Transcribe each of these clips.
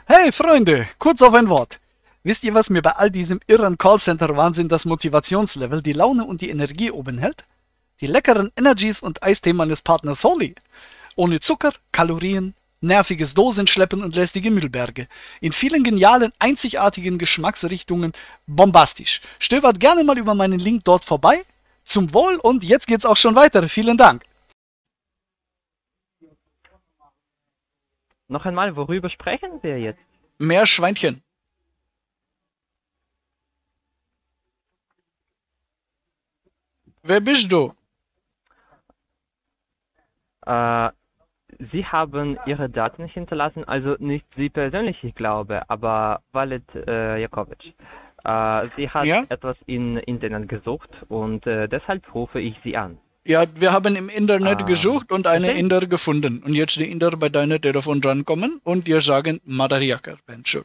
Hey Freunde, kurz auf ein Wort. Wisst ihr, was mir bei all diesem irren Callcenter-Wahnsinn das Motivationslevel, die Laune und die Energie oben hält? Die leckeren Energies und Eistee meines Partners Holly. Ohne Zucker, Kalorien, nerviges Dosenschleppen und lästige Müllberge. In vielen genialen, einzigartigen Geschmacksrichtungen bombastisch. Stöbert gerne mal über meinen Link dort vorbei. Zum Wohl und jetzt geht's auch schon weiter. Vielen Dank. Noch einmal, worüber sprechen wir jetzt? Meerschweinchen. Wer bist du? Sie haben Ihre Daten nicht hinterlassen, also nicht Sie persönlich, ich glaube, aber Walid Jakovic. Sie hat Ja? etwas im Internet gesucht und deshalb rufe ich Sie an. Ja, wir haben im Internet gesucht und eine okay. Inder gefunden. Und jetzt die Inder bei deinem Telefon drankommen und dir sagen, Madariakar, Bencho.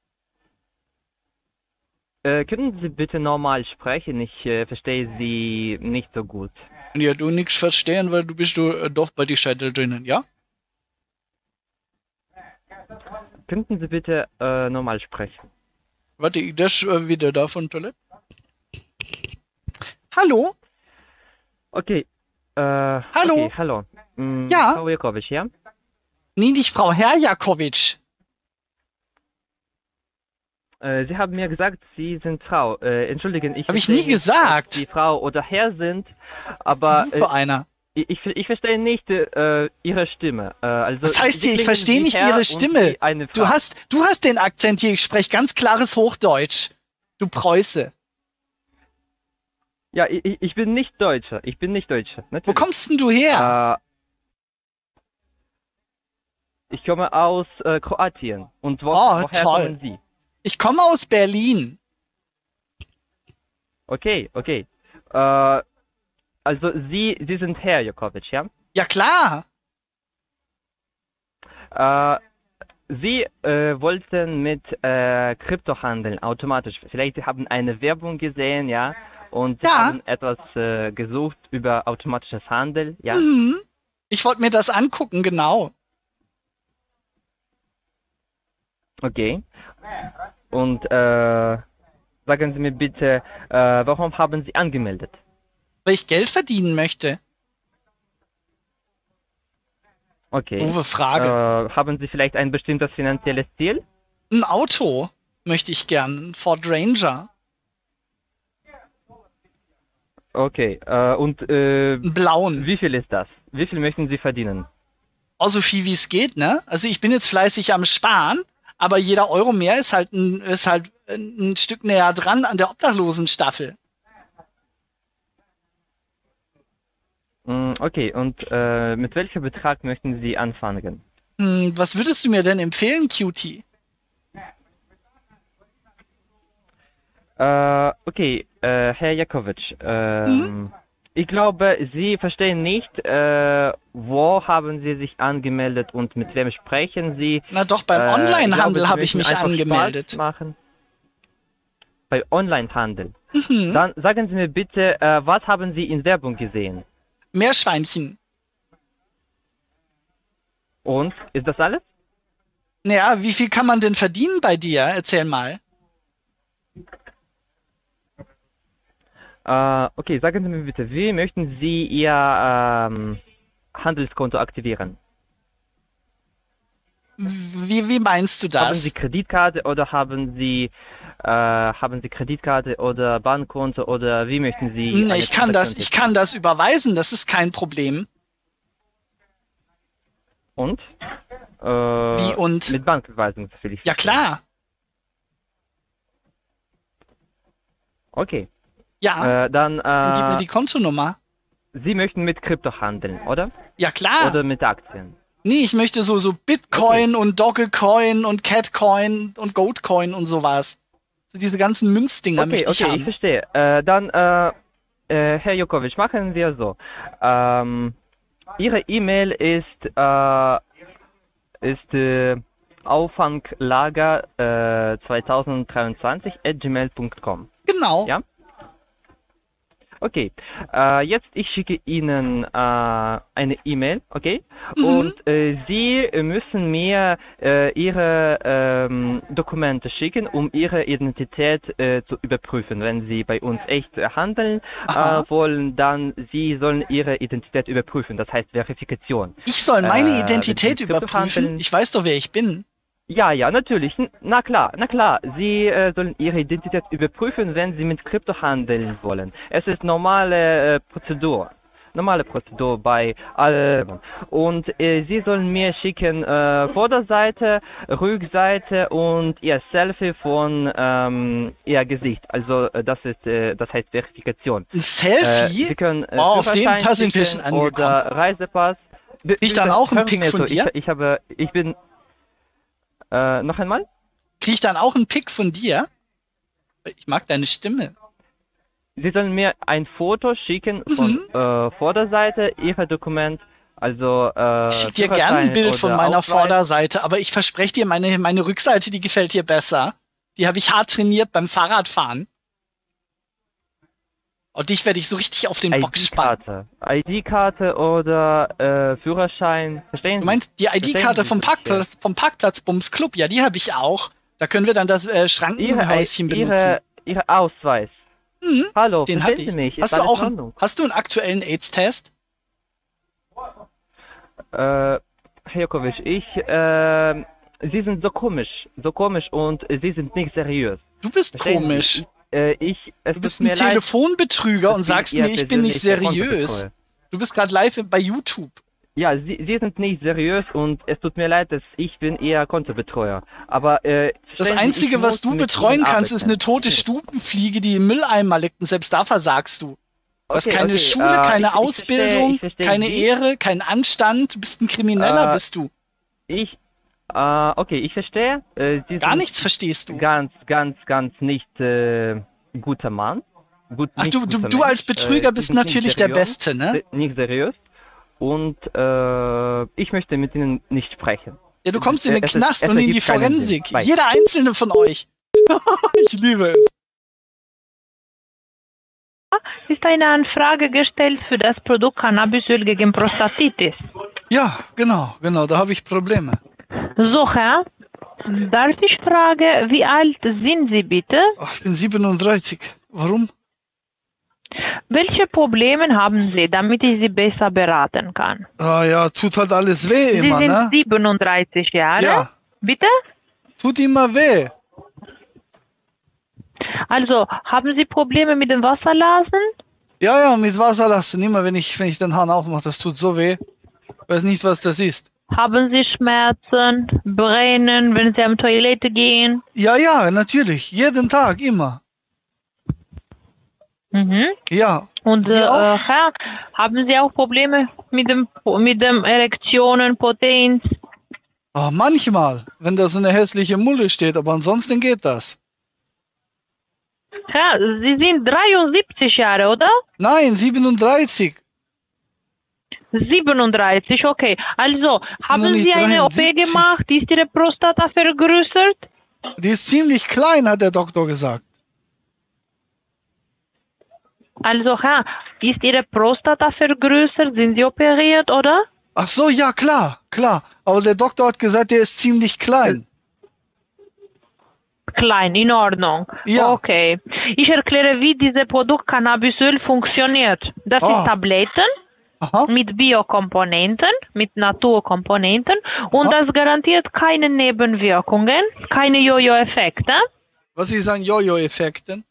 Können Sie bitte normal sprechen? Ich verstehe Sie nicht so gut. Ja, du nichts verstehen, weil du bist doof bei die Scheitel drinnen, ja? Könnten Sie bitte normal sprechen? Warte, ich das wieder da von Toilette. Hallo? Okay. Hallo? Okay, hallo. Ja? Frau Jakovic, ja? Nee, nicht Frau Herr Jakowitsch. Sie haben mir gesagt, Sie sind Frau. Entschuldigen, ich Hab ich verstehe nie nicht, gesagt. ob Sie Frau oder Herr sind, aber Was für einer? ich verstehe nicht Ihre Stimme. Also Was heißt Sie hier, ich klingen verstehe wie nicht Herr Ihre und Stimme. wie eine Frau. Du hast den Akzent hier, ich spreche ganz klares Hochdeutsch. Du Preuße. Ja, ich bin nicht Deutscher. Ich bin nicht Deutscher. Wo Natürlich. kommst denn du her? Ich komme aus Kroatien. Und Oh, woher toll. kommen Sie? Ich komme aus Berlin. Okay, okay. Also Sie sind Herr Jakovic, ja? Ja klar. Sie wollten mit Krypto handeln, automatisch. Vielleicht Sie haben eine Werbung gesehen, ja? Und Sie Ja. haben etwas gesucht über automatisches Handeln, ja? Mhm. Ich wollte mir das angucken, genau. Okay. Und sagen Sie mir bitte, warum haben Sie angemeldet? Weil ich Geld verdienen möchte. Okay. Doofe Frage. Haben Sie vielleicht ein bestimmtes finanzielles Ziel? Ein Auto möchte ich gern. Ein Ford Ranger. Okay. Und Einen blauen. wie viel ist das? Wie viel möchten Sie verdienen? Oh, so viel wie es geht, ne? Also ich bin jetzt fleißig am Sparen, aber jeder Euro mehr ist halt ein Stück näher dran an der Obdachlosenstaffel. Okay, und mit welchem Betrag möchten Sie anfangen? Was würdest du mir denn empfehlen, Cutie? Okay, Herr Jakovic, ich glaube, Sie verstehen nicht, wo haben Sie sich angemeldet und mit wem sprechen Sie? Na doch, beim Onlinehandel habe ich mich möchten einfach angemeldet. Spaß machen. Bei Onlinehandel. Mhm. Dann sagen Sie mir bitte, was haben Sie in Werbung gesehen? Meerschweinchen. Und, ist das alles? Naja, wie viel kann man denn verdienen bei dir? Erzähl mal. Okay, sagen Sie mir bitte, wie möchten Sie Ihr Handelskonto aktivieren? Wie meinst du Haben Sie das? Kreditkarte oder haben Sie Kreditkarte oder Bankkonto oder wie möchten Sie Ne, eine ich Transaktion kann das überweisen, das ist kein Problem. Und? Wie und? Mit Banküberweisung will ich. Ja klar. Okay. Ja, Dann gib mir die Kontonummer. Sie möchten mit Krypto handeln, oder? Ja klar. Oder mit Aktien? Nee, ich möchte so Bitcoin und Dogecoin und Catcoin und Goatcoin und sowas. Diese ganzen Münzdinger Okay, möchte ich okay, ich haben. verstehe. Dann, Herr Jokovic, machen wir so. Ihre E-Mail ist auffanglager 2023 @gmail.com. Genau. Ja? Okay, jetzt ich schicke Ihnen eine E-Mail, okay? Und Sie müssen mir Ihre Dokumente schicken, um Ihre Identität zu überprüfen. Wenn Sie bei uns echt handeln wollen, dann Sie sollen Ihre Identität überprüfen. Das heißt Verifikation. Ich soll meine Identität wenn Sie Krypto überprüfen? handeln- Ich weiß doch, wer ich bin. Ja, ja, natürlich. Na klar, na klar. Sie sollen Ihre Identität überprüfen, wenn Sie mit Krypto handeln wollen. Es ist normale Prozedur. Normale Prozedur bei allen. Und Sie sollen mir schicken Vorderseite, Rückseite und Ihr Selfie von Ihr Gesicht. Also das heißt Verifikation. Ein Selfie? Sie können auf dem Führerschein da sind wir schon schicken angekommen. oder Reisepass. Krieg ich dann auch einen Hören Sie Pick mir von zu. dir? Ich bin noch einmal? Krieg ich dann auch einen Pick von dir? Ich mag deine Stimme. Sie sollen mir ein Foto schicken von Vorderseite Ihrer Dokument, also Ich schick dir gerne ein Bild von meiner Vorderseite, aber ich verspreche dir, meine Rückseite, die gefällt dir besser. Die habe ich hart trainiert beim Fahrradfahren. Und dich werde ich so richtig auf den Bock spannen. ID-Karte oder Führerschein. Verstehen Sie? Du meinst die ID-Karte vom Parkplatz Bums Club? Ja, die habe ich auch. Da können wir dann das Schrankenhäuschen benutzen. Ihre Ausweis. Hallo, den habe verstehen ich. Sie mich? Hast du einen aktuellen AIDS-Test? Herr Jakovic, Sie sind so komisch und Sie sind nicht seriös. Du bist komisch. Du bist ein Telefonbetrüger und sagst mir, ich bin nicht seriös. Du bist gerade live bei YouTube. Ja, Sie sind nicht seriös und es tut mir leid, dass ich bin eher Kontobetreuer. Aber das Einzige, was du betreuen kannst, ist eine tote Stubenfliege, die im Mülleimer liegt und selbst da versagst du. Du hast keine Schule, keine Ausbildung, keine Ehre, keinen Anstand, du bist ein Krimineller, bist du. Okay, ich verstehe. Gar nichts verstehst du. Ganz nicht guter Mann. Ach, du als Betrüger bist natürlich der Beste, ne? Nicht seriös. Und ich möchte mit Ihnen nicht sprechen. Ja, du kommst in den Knast und in die Forensik. Jeder einzelne von euch. Ich liebe es. Ist eine Anfrage gestellt für das Produkt Cannabisöl gegen Prostatitis. Ja, genau, da habe ich Probleme. So, Herr, darf ich fragen, wie alt sind Sie bitte? Ach, ich bin 37. Warum? Welche Probleme haben Sie, damit ich Sie besser beraten kann? Ah ja, tut halt alles weh immer, Sie sind ne? 37 Jahre? Ja. Bitte? Tut immer weh. Also, haben Sie Probleme mit den Wasserlasen? Ja, mit Wasserlassen. Immer wenn ich den Hahn aufmache, das tut so weh. Ich weiß nicht, was das ist. Haben Sie Schmerzen, Brennen, wenn Sie am Toilette gehen? Ja, natürlich. Jeden Tag, immer. Ja. Und Herr, haben Sie auch Probleme mit dem Erektionen, Potenz? Oh, manchmal, wenn da so eine hässliche Mulle steht, aber ansonsten geht das. Herr, Sie sind 73 Jahre, oder? Nein, 37. 37, okay. Also, haben Sie eine 73. OP gemacht? Ist Ihre Prostata vergrößert? Die ist ziemlich klein, hat der Doktor gesagt. Also, Herr, ist Ihre Prostata vergrößert? Sind Sie operiert, oder? Ach so, ja, klar. Aber der Doktor hat gesagt, der ist ziemlich klein. Klein, in Ordnung. Ja. Okay. Ich erkläre, wie dieses Produkt Cannabisöl funktioniert. Das ist Tabletten mit Biokomponenten, mit Naturkomponenten und das garantiert keine Nebenwirkungen, keine Jojo-Effekte. Was ist ein Jojo-Effekten?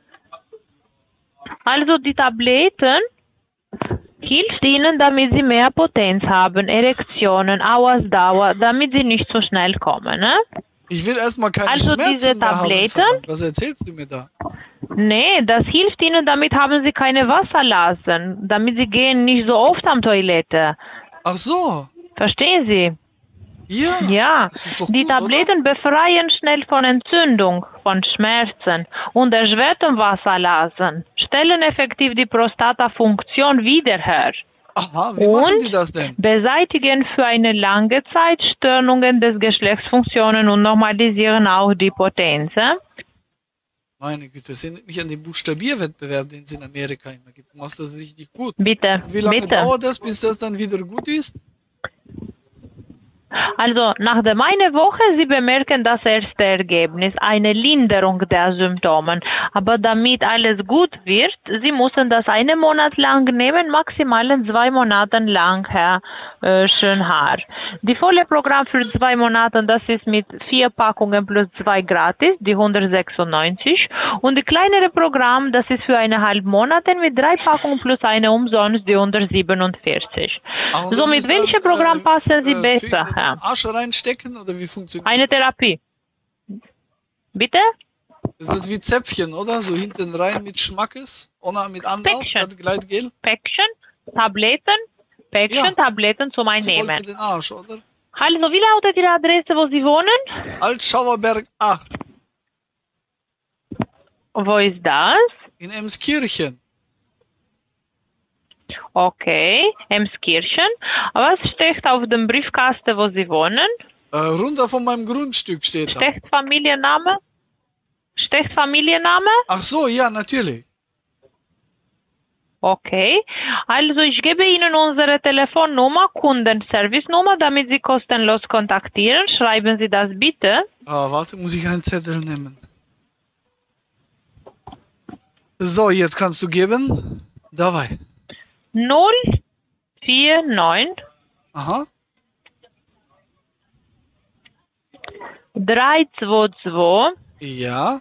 Also die Tabletten hilft Ihnen, damit Sie mehr Potenz haben, Erektionen, Ausdauer, damit Sie nicht so schnell kommen. Ne? Ich will erstmal keine Schmerzen diese mehr Tabletten, haben. Was erzählst du mir da? Nee, das hilft Ihnen, damit haben Sie keine Wasserlasen, damit Sie gehen nicht so oft am Toilette. Ach so. Verstehen Sie? Ja. Das ist doch die gut, Tabletten befreien schnell von Entzündung, von Schmerzen und erschwerten Wasserlasen, stellen effektiv die Prostatafunktion wieder her. Aha, wie machen die das denn? Beseitigen für eine lange Zeit Störungen des Geschlechtsfunktionen und normalisieren auch die Potenz. Meine Güte, das erinnert mich an den Buchstabierwettbewerb, den es in Amerika immer gibt. Du machst das richtig gut. Bitte, Und wie lange bitte. dauert das, bis das dann wieder gut ist? Also nach der eine Woche, Sie bemerken das erste Ergebnis, eine Linderung der Symptome. Aber damit alles gut wird, Sie müssen das 1 Monat lang nehmen, maximal 2 Monate lang, Herr Schönhaar. Die volle Programm für 2 Monate, das ist mit 4 Packungen plus 2 gratis, die 196. Und die kleinere Programm, das ist für 1,5 Monate mit 3 Packungen plus eine umsonst, die 147. So, mit welchem Programm passen Sie besser, Herr? Arsch reinstecken oder wie funktioniert Eine Therapie. Bitte? das? Das ist wie Zäpfchen, oder? So hinten rein mit Schmackes, oder mit Anlauf, Päckchen. statt Gleitgel. Päckchen, Tabletten, Päckchen, Ja. Tabletten zum Das ist voll für Einnehmen. den Arsch, oder? Also, wie lautet Ihre Adresse, wo Sie wohnen? Altschauerberg 8 Wo ist das? in Emskirchen. Okay, Emskirchen. Was steht auf dem Briefkasten, wo Sie wohnen? Runter von meinem Grundstück steht da. Steht Familienname? Steht Familienname? Ach so, ja, natürlich. Okay, also ich gebe Ihnen unsere Telefonnummer, Kundenservice-Nummer, damit Sie kostenlos kontaktieren. Schreiben Sie das bitte. Warte, muss ich einen Zettel nehmen. So, jetzt kannst du geben. Dabei. 049 Aha. 322 Ja.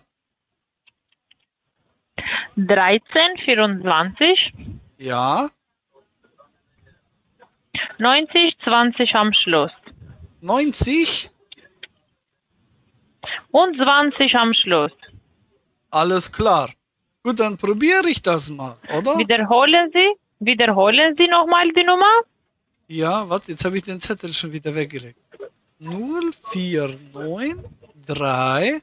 1324 Ja. 90 20 am Schluss. 90. Und 20 am Schluss. Alles klar. Gut, dann probiere ich das mal, oder? Wiederholen Sie nochmal die Nummer. Ja, warte, jetzt habe ich den Zettel schon wieder weggelegt. 049 3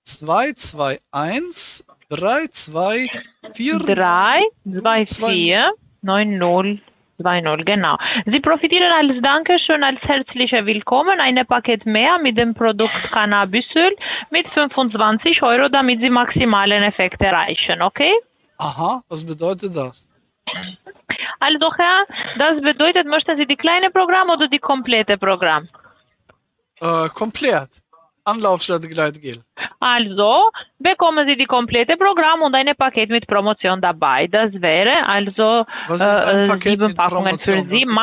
221 3240. 324 9020, genau. Sie profitieren als Dankeschön, als herzlicher Willkommen, ein Paket mehr mit dem Produkt Cannabisöl mit 25 €, damit Sie maximalen Effekt erreichen, okay? Aha, was bedeutet das? Also Herr, das bedeutet, möchten Sie die kleine Programm oder die komplette Programm? Komplett. Anlauf statt Gleitgel. Also bekommen Sie die komplette Programm und ein Paket mit Promotion dabei. Das wäre also Was ist ein Paket 7 mit Packungen für Promotion? Sie. Was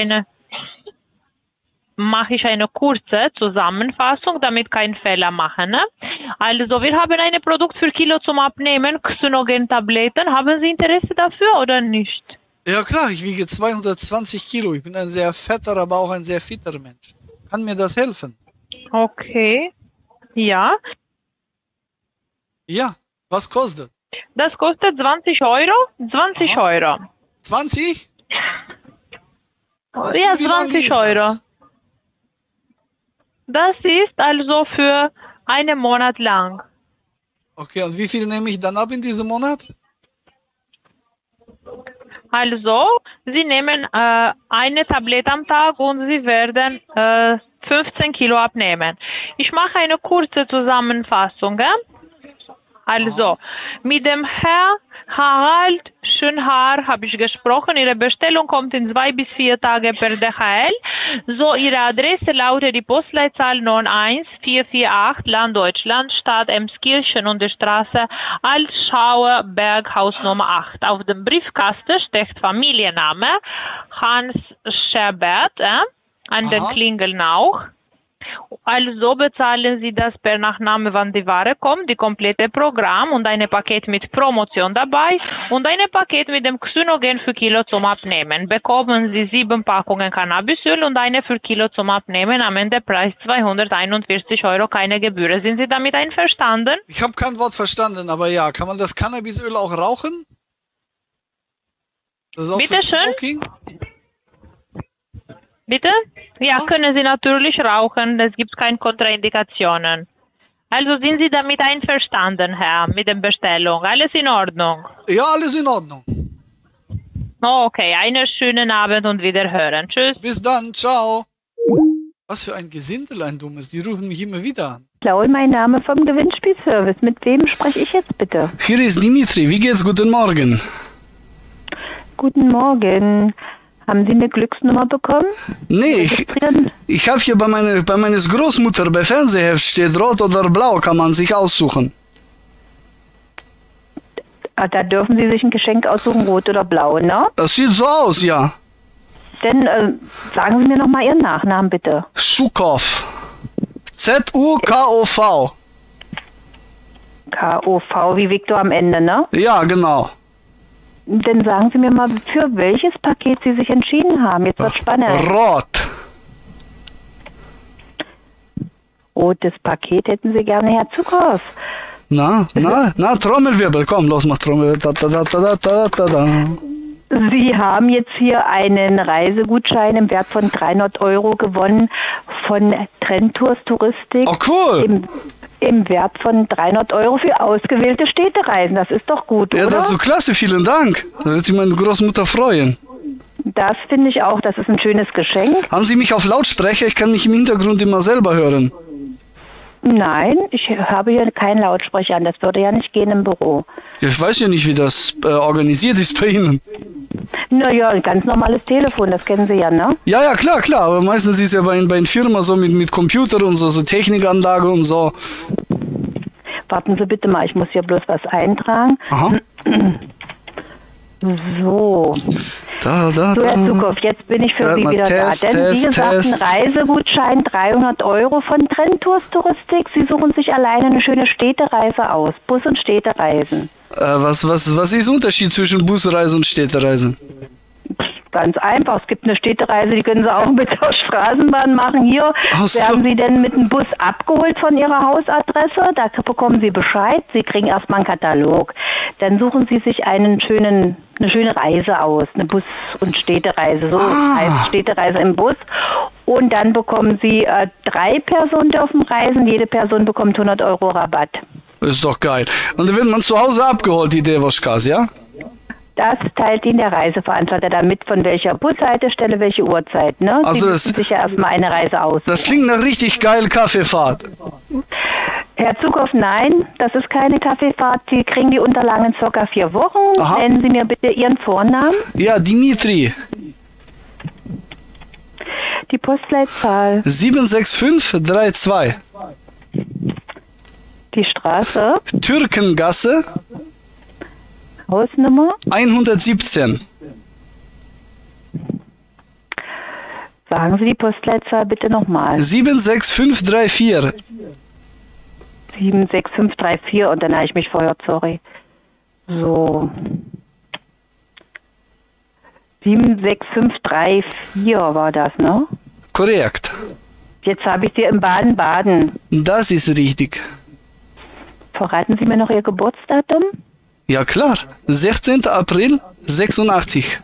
Mache ich eine kurze Zusammenfassung, damit kein Fehler machen. Ne? Also wir haben ein Produkt für Kilo zum Abnehmen, Xynogen-Tabletten. Haben Sie Interesse dafür oder nicht? Ja klar, ich wiege 220 Kilo. Ich bin ein sehr fetter, aber auch ein sehr fitter Mensch. Kann mir das helfen? Okay. Ja. Ja. Was kostet? Das kostet 20 €. 20 Aha. €. 20? Ja, Wie lange 20 ist €. das? Das ist also für einen Monat lang. Okay, und wie viel nehme ich dann ab in diesem Monat? Also, Sie nehmen eine Tablette am Tag und Sie werden 15 Kilo abnehmen. Ich mache eine kurze Zusammenfassung. Also, mit dem Herr Harald Schönhaar habe ich gesprochen. Ihre Bestellung kommt in 2 bis 4 Tage per DHL. So, Ihre Adresse lautet die Postleitzahl 91448, Land Deutschland, Stadt Emskirchen und die Straße Altschauer Berg, Haus Nummer 8. Auf dem Briefkasten steht Familienname Hans Scherbert, an den Klingeln auch. Also bezahlen Sie das per Nachname, wann die Ware kommt, die komplette Programm und ein Paket mit Promotion dabei und ein Paket mit dem Xynogen für Kilo zum Abnehmen. Bekommen Sie 7 Packungen Cannabisöl und eine für Kilo zum Abnehmen. Am Ende Preis 241 €, keine Gebühr. Sind Sie damit einverstanden? Ich habe kein Wort verstanden, aber ja, kann man das Cannabisöl auch rauchen? Das ist auch Bitte für schön? Smoking? Bitte? Ja, können Sie natürlich rauchen. Es gibt keine Kontraindikationen. Also sind Sie damit einverstanden, Herr, mit der Bestellung? Alles in Ordnung? Ja, alles in Ordnung. Okay, einen schönen Abend und wiederhören. Tschüss. Bis dann, ciao. Was für ein Gesindel, ein dummes. Die rufen mich immer wieder an. Klaul, mein Name vom Gewinnspielservice. Mit wem spreche ich jetzt bitte? Hier ist Dimitri. Wie geht's? Guten Morgen. Guten Morgen. Haben Sie eine Glücksnummer bekommen? Nee, ich habe hier bei meines Großmutter bei Fernsehheft steht rot oder blau, kann man sich aussuchen. Da dürfen Sie sich ein Geschenk aussuchen, rot oder blau, ne? Das sieht so aus, ja. Dann sagen Sie mir nochmal Ihren Nachnamen, bitte. Schukow. Z-U-K-O-V. K-O-V wie Viktor am Ende, ne? Ja, genau. Dann sagen Sie mir mal, für welches Paket Sie sich entschieden haben. Jetzt wird spannend. Rot. Rotes Paket hätten Sie gerne, Herr Zuckhoff. Na, Trommelwirbel, komm, los, mach Trommelwirbel. Sie haben jetzt hier einen Reisegutschein im Wert von 300 € gewonnen von Trendtours Touristik. Oh, cool. Im Wert von 300 € für ausgewählte Städtereisen. Das ist doch gut, ja, oder? Das ist so klasse, vielen Dank. Da wird sich meine Großmutter freuen. Das finde ich auch, das ist ein schönes Geschenk. Haben Sie mich auf Lautsprecher? Ich kann mich im Hintergrund immer selber hören. Nein, ich habe hier keinen Lautsprecher an. Das würde ja nicht gehen im Büro. Ja, ich weiß ja nicht, wie das organisiert ist bei Ihnen. Naja, ein ganz normales Telefon, das kennen Sie ja, ne? Ja, klar. Aber meistens ist ja bei einer Firma so mit Computer und so Technikanlage und so. Warten Sie bitte mal, ich muss hier bloß was eintragen. Aha. So. So, Herr Zuckhoff, jetzt bin ich für Sie wieder da. Denn wie gesagt, ein Reisegutschein 300 € von Trendtours Touristik. Sie suchen sich alleine eine schöne Städtereise aus. Bus- und Städtereisen. Was ist der Unterschied zwischen Busreise und Städtereise? Ganz einfach. Es gibt eine Städtereise, die können Sie auch mit der Straßenbahn machen. Hier werden Sie denn mit dem Bus abgeholt von Ihrer Hausadresse. Da bekommen Sie Bescheid. Sie kriegen erstmal einen Katalog. Dann suchen Sie sich eine schöne Reise aus. Eine Bus- und Städtereise. So heißt Städtereise im Bus. Und dann bekommen Sie 3 Personen dürfen reisen. Jede Person bekommt 100 € Rabatt. Ist doch geil. Und dann wird man zu Hause abgeholt, die Devoschkas, ja? Das teilt Ihnen der Reiseveranstalter damit, von welcher Bushaltestelle, welche Uhrzeit. Ne? Also Sie müssen sich ja erstmal eine Reise aus. Das klingt nach richtig geil Kaffeefahrt. Herr Zuckhoff, nein, das ist keine Kaffeefahrt. Sie kriegen die Unterlagen in ca. 4 Wochen. Aha. Nennen Sie mir bitte Ihren Vornamen. Ja, Dimitri. Die Postleitzahl. 76532. Die Straße. Türkengasse. Hausnummer. 117. Sagen Sie die Postleitzahl bitte nochmal. 76534. 76534 und dann habe ich mich verhört, sorry. So. 76534 war das, ne? Korrekt. Jetzt habe ich Sie in Baden-Baden. Das ist richtig. Verraten Sie mir noch Ihr Geburtsdatum? Ja klar, 16. April 86.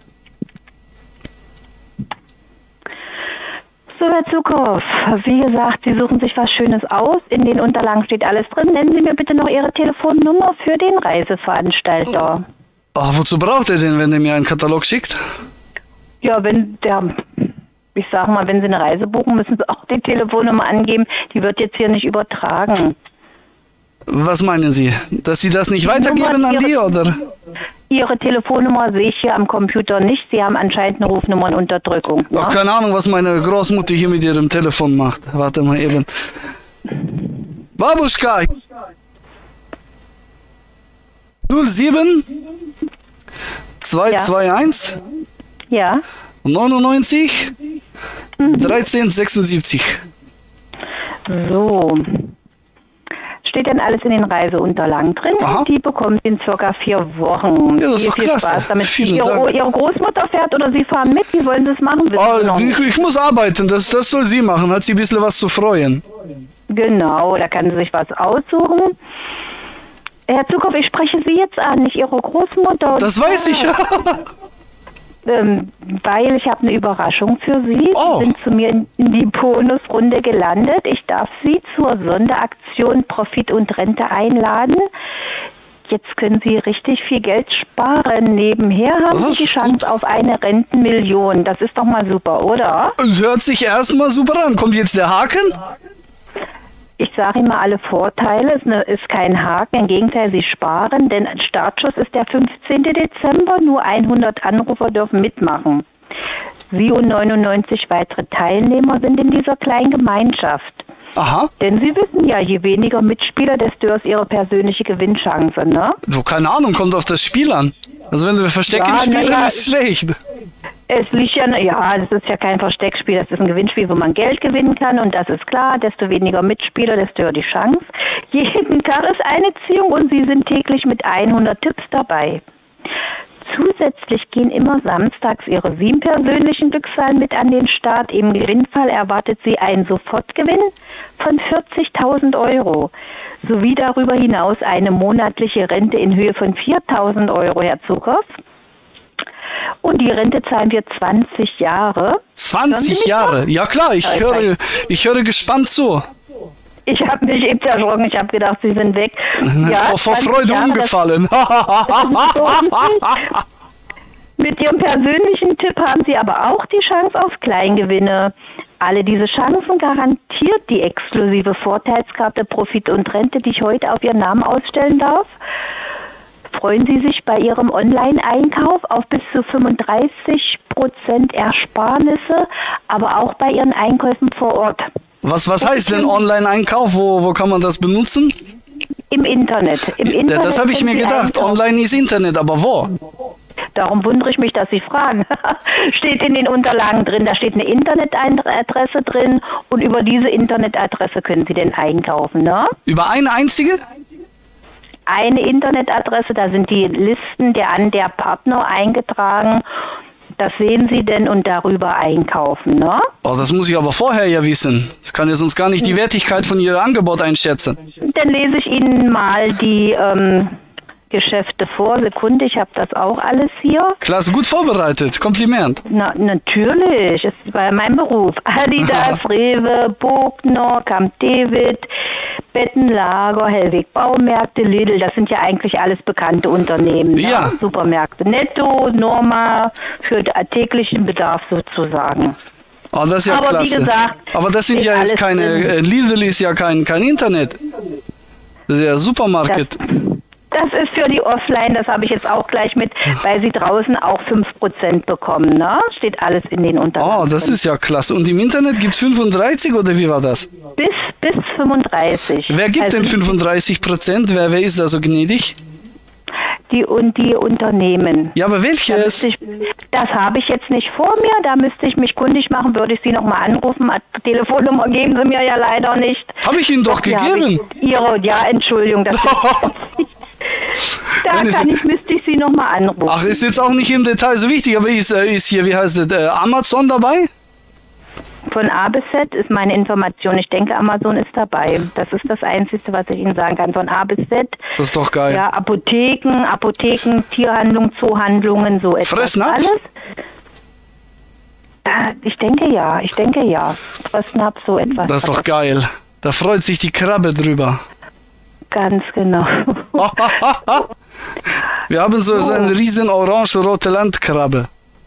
So, Herr Zuckhoff, wie gesagt, Sie suchen sich was Schönes aus. In den Unterlagen steht alles drin. Nennen Sie mir bitte noch Ihre Telefonnummer für den Reiseveranstalter. Wozu braucht er denn, wenn er mir einen Katalog schickt? Ja, ich sage mal, wenn Sie eine Reise buchen, müssen Sie auch die Telefonnummer angeben. Die wird jetzt hier nicht übertragen. Was meinen Sie? Dass Sie das nicht weitergeben an die, oder? Ihre Telefonnummer sehe ich hier am Computer nicht. Sie haben anscheinend eine Rufnummernunterdrückung. Ne? Ach, keine Ahnung, was meine Großmutter hier mit ihrem Telefon macht. Warte mal eben. Babuschka! 07 221 Ja. 99 1376. So. Steht dann alles in den Reiseunterlagen drin. Aha. Die bekommen Sie in ca. 4 Wochen. Ja, das ist doch viel klasse. Spaß damit. Vielen Dank. Ihre Großmutter fährt oder Sie fahren mit? Wie wollen Sie es machen? Wissen Sie noch nicht. Ich muss arbeiten, das soll sie machen. Hat sie ein bisschen was zu freuen. Genau, da kann sie sich was aussuchen. Herr Zuckhoff, ich spreche Sie jetzt an, nicht Ihre Großmutter. Das weiß ich ja. Weil ich habe eine Überraschung für Sie. Oh. Sie sind zu mir in die Bonusrunde gelandet. Ich darf Sie zur Sonderaktion Profit und Rente einladen. Jetzt können Sie richtig viel Geld sparen. Nebenher haben Sie die Chance auf eine Rentenmillion. Das ist doch mal super, oder? Es hört sich erstmal super an. Kommt jetzt der Haken? Ich sage immer alle Vorteile, es ist kein Haken, im Gegenteil, Sie sparen, denn Startschuss ist der 15. Dezember, nur 100 Anrufer dürfen mitmachen. Sie und 99 weitere Teilnehmer sind in dieser kleinen Gemeinschaft. Aha. Denn Sie wissen ja, je weniger Mitspieler, desto höher ist Ihre persönliche Gewinnchance, ne? So, keine Ahnung, kommt auf das Spiel an. Also wenn wir Verstecken spielen, ist schlecht. Es liegt ja, das ist ja kein Versteckspiel, das ist ein Gewinnspiel, wo man Geld gewinnen kann und das ist klar, desto weniger Mitspieler, desto höher die Chance. Jeden Tag ist eine Ziehung und Sie sind täglich mit 100 Tipps dabei. Zusätzlich gehen immer samstags Ihre 7 persönlichen Glückszahlen mit an den Start. Im Gewinnfall erwartet Sie einen Sofortgewinn von 40.000 €, sowie darüber hinaus eine monatliche Rente in Höhe von 4.000 €, Herr Zuckhoff. Und die Rente zahlen wir 20 Jahre. 20 Jahre? Ja klar, ich höre gespannt zu. Ich habe mich eben erschrocken, ich habe gedacht, Sie sind weg. Ja, vor Freude Jahre, umgefallen. Mit Ihrem persönlichen Tipp haben Sie aber auch die Chance auf Kleingewinne. Alle diese Chancen garantiert die exklusive Vorteilskarte Profit und Rente, die ich heute auf Ihren Namen ausstellen darf. Freuen Sie sich bei Ihrem Online-Einkauf auf bis zu 35% Ersparnisse, aber auch bei Ihren Einkäufen vor Ort. Was heißt denn Online-Einkauf? Wo kann man das benutzen? Im Internet. Ja, das habe ich mir gedacht. Online ist Internet, aber wo? Darum wundere ich mich, dass Sie fragen. Steht in den Unterlagen drin, da steht eine Internetadresse drin und über diese Internetadresse können Sie den einkaufen, ne? Über eine einzige? Eine Internetadresse, da sind die Listen der Partner eingetragen. Das sehen Sie denn und darüber einkaufen, ne? Oh, das muss ich aber vorher ja wissen. Das kann ja sonst gar nicht die Wertigkeit von Ihrem Angebot einschätzen. Dann lese ich Ihnen mal die Geschäfte vor. Sekunde, ich habe das auch alles hier. Klasse, gut vorbereitet. Kompliment. Na, natürlich. Es war mein Beruf. Adidas, Rewe, Bogner, Camp David, Bettenlager, Hellweg Baumärkte, Lidl. Das sind ja eigentlich alles bekannte Unternehmen. Ja. Ne? Supermärkte. Netto, Norma, für täglichen Bedarf sozusagen. Oh, das ist ja aber klasse. Wie gesagt, aber das sind ja jetzt keine... Lidl ist ja kein Internet. Das ist ja Supermarket. Das ist für die Offline, das habe ich jetzt auch gleich mit, weil Sie draußen auch 5% bekommen, ne? Steht alles in den Unterlagen. Oh, das ist ja klasse. Und im Internet gibt es 35 oder wie war das? Bis 35. Wer gibt denn 35%? Wer ist da so gnädig? Die Unternehmen. Ja, aber welches? Das habe ich jetzt nicht vor mir, da müsste ich mich kundig machen, würde ich Sie nochmal anrufen. Telefonnummer geben Sie mir ja leider nicht. Habe ich Ihnen doch gegeben. Entschuldigung, das müsste ich Sie nochmal anrufen. Ach, ist jetzt auch nicht im Detail so wichtig, aber ist hier, wie heißt das, Amazon dabei? Von A bis Z ist meine Information. Ich denke, Amazon ist dabei. Das ist das Einzige, was ich Ihnen sagen kann. Von A bis Z. Das ist doch geil. Ja, Apotheken, Tierhandlungen, Zoohandlungen, so etwas. Fressnapf? Alles. Ich denke ja. Fressnapf, so etwas. Das ist doch geil. Da freut sich die Krabbe drüber. Ganz genau. Wir haben so eine riesen orange-rote Landkrabbe.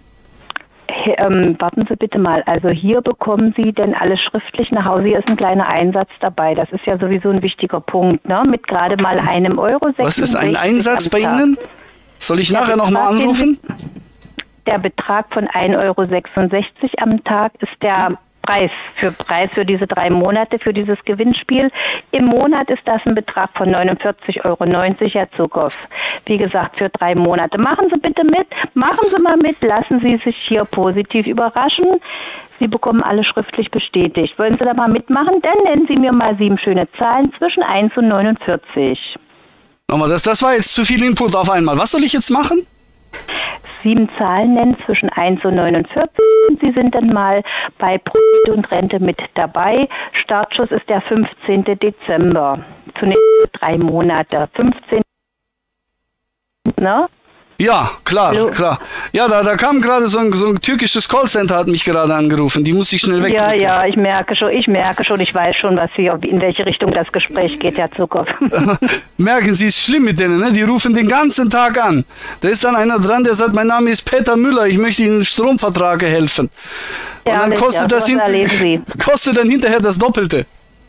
Warten Sie bitte mal, also hier bekommen Sie denn alles schriftlich nach Hause. Hier ist ein kleiner Einsatz dabei. Das ist ja sowieso ein wichtiger Punkt, ne? Mit gerade mal einem Euro. Was ist ein Einsatz bei Ihnen? Soll ich nachher nochmal anrufen? Der Betrag von 1,66 € am Tag ist der Preis für diese 3 Monate, für dieses Gewinnspiel. Im Monat ist das ein Betrag von 49,90 €, Herr Zuckhoff. Wie gesagt, für 3 Monate. Machen Sie bitte mit, machen Sie mal mit, lassen Sie sich hier positiv überraschen. Sie bekommen alles schriftlich bestätigt. Wollen Sie da mal mitmachen? Dann nennen Sie mir mal 7 schöne Zahlen zwischen 1 und 49. Nochmal, das war jetzt zu viel Input auf einmal. Was soll ich jetzt machen? 7 Zahlen nennen zwischen 1 und 49. Sie sind dann mal bei Profit und Rente mit dabei. Startschuss ist der 15. Dezember. Zunächst 3 Monate. 15. Ne? Ja, klar, Hallo. klar. Ja, da kam gerade so ein türkisches Callcenter, hat mich gerade angerufen. Die musste ich schnell weg. Ja, ich merke schon. Ich weiß schon, in welche Richtung das Gespräch geht, Herr Zuckhoff. Merken Sie, es ist schlimm mit denen, ne? Die rufen den ganzen Tag an. Da ist dann einer dran, der sagt, mein Name ist Peter Müller, ich möchte Ihnen Stromvertrag helfen. Und dann kostet dann hinterher das Doppelte.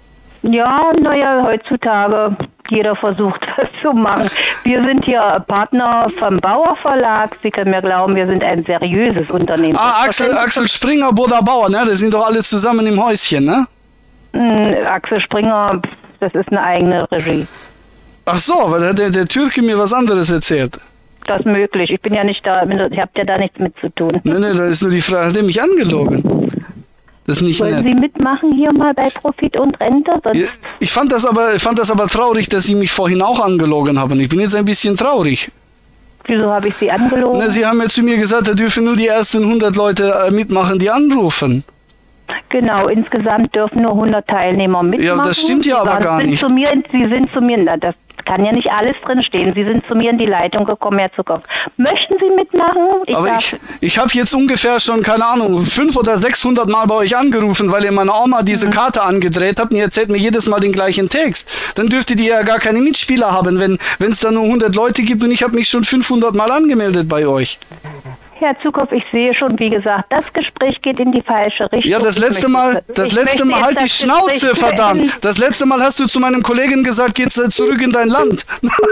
Ja, naja, heutzutage jeder versucht, was zu machen. Wir sind hier Partner vom Bauer Verlag. Sie können mir glauben, wir sind ein seriöses Unternehmen. Ah, Axel Springer, Boda Bauer, ne? Das sind doch alle zusammen im Häuschen, ne? Axel Springer, das ist eine eigene Regie. Ach so, weil der Türke mir was anderes erzählt. Das ist möglich. Ich bin ja nicht da, ich habe ja da nichts mit zu tun. Nee, da ist nur die Frage, hat er mich angelogen? Das ist nicht Wollen nett. Sie mitmachen hier mal bei Profit und Rente? Ich fand das aber traurig, dass Sie mich vorhin auch angelogen haben. Ich bin jetzt ein bisschen traurig. Wieso habe ich Sie angelogen? Na, Sie haben ja zu mir gesagt, da dürfen nur die ersten 100 Leute mitmachen, die anrufen. Genau, insgesamt dürfen nur 100 Teilnehmer mitmachen. Ja, das stimmt ja aber gar nicht. Sie sind zu mir, das kann ja nicht alles drinstehen. Sie sind zu mir in die Leitung gekommen, Herr Zuckhoff. Möchten Sie mitmachen? Ich habe jetzt ungefähr schon, keine Ahnung, 500 oder 600 Mal bei euch angerufen, weil ihr meiner Oma diese Karte angedreht habt und ihr erzählt mir jedes Mal den gleichen Text. Dann dürftet ihr ja gar keine Mitspieler haben, wenn es da nur 100 Leute gibt und ich habe mich schon 500 Mal angemeldet bei euch. Herr Zuckhoff, ich sehe schon, wie gesagt, das Gespräch geht in die falsche Richtung. Ja, das letzte Mal halt die Schnauze, verdammt. Das letzte Mal hast du zu meinem Kollegen gesagt, geh zurück in dein Land.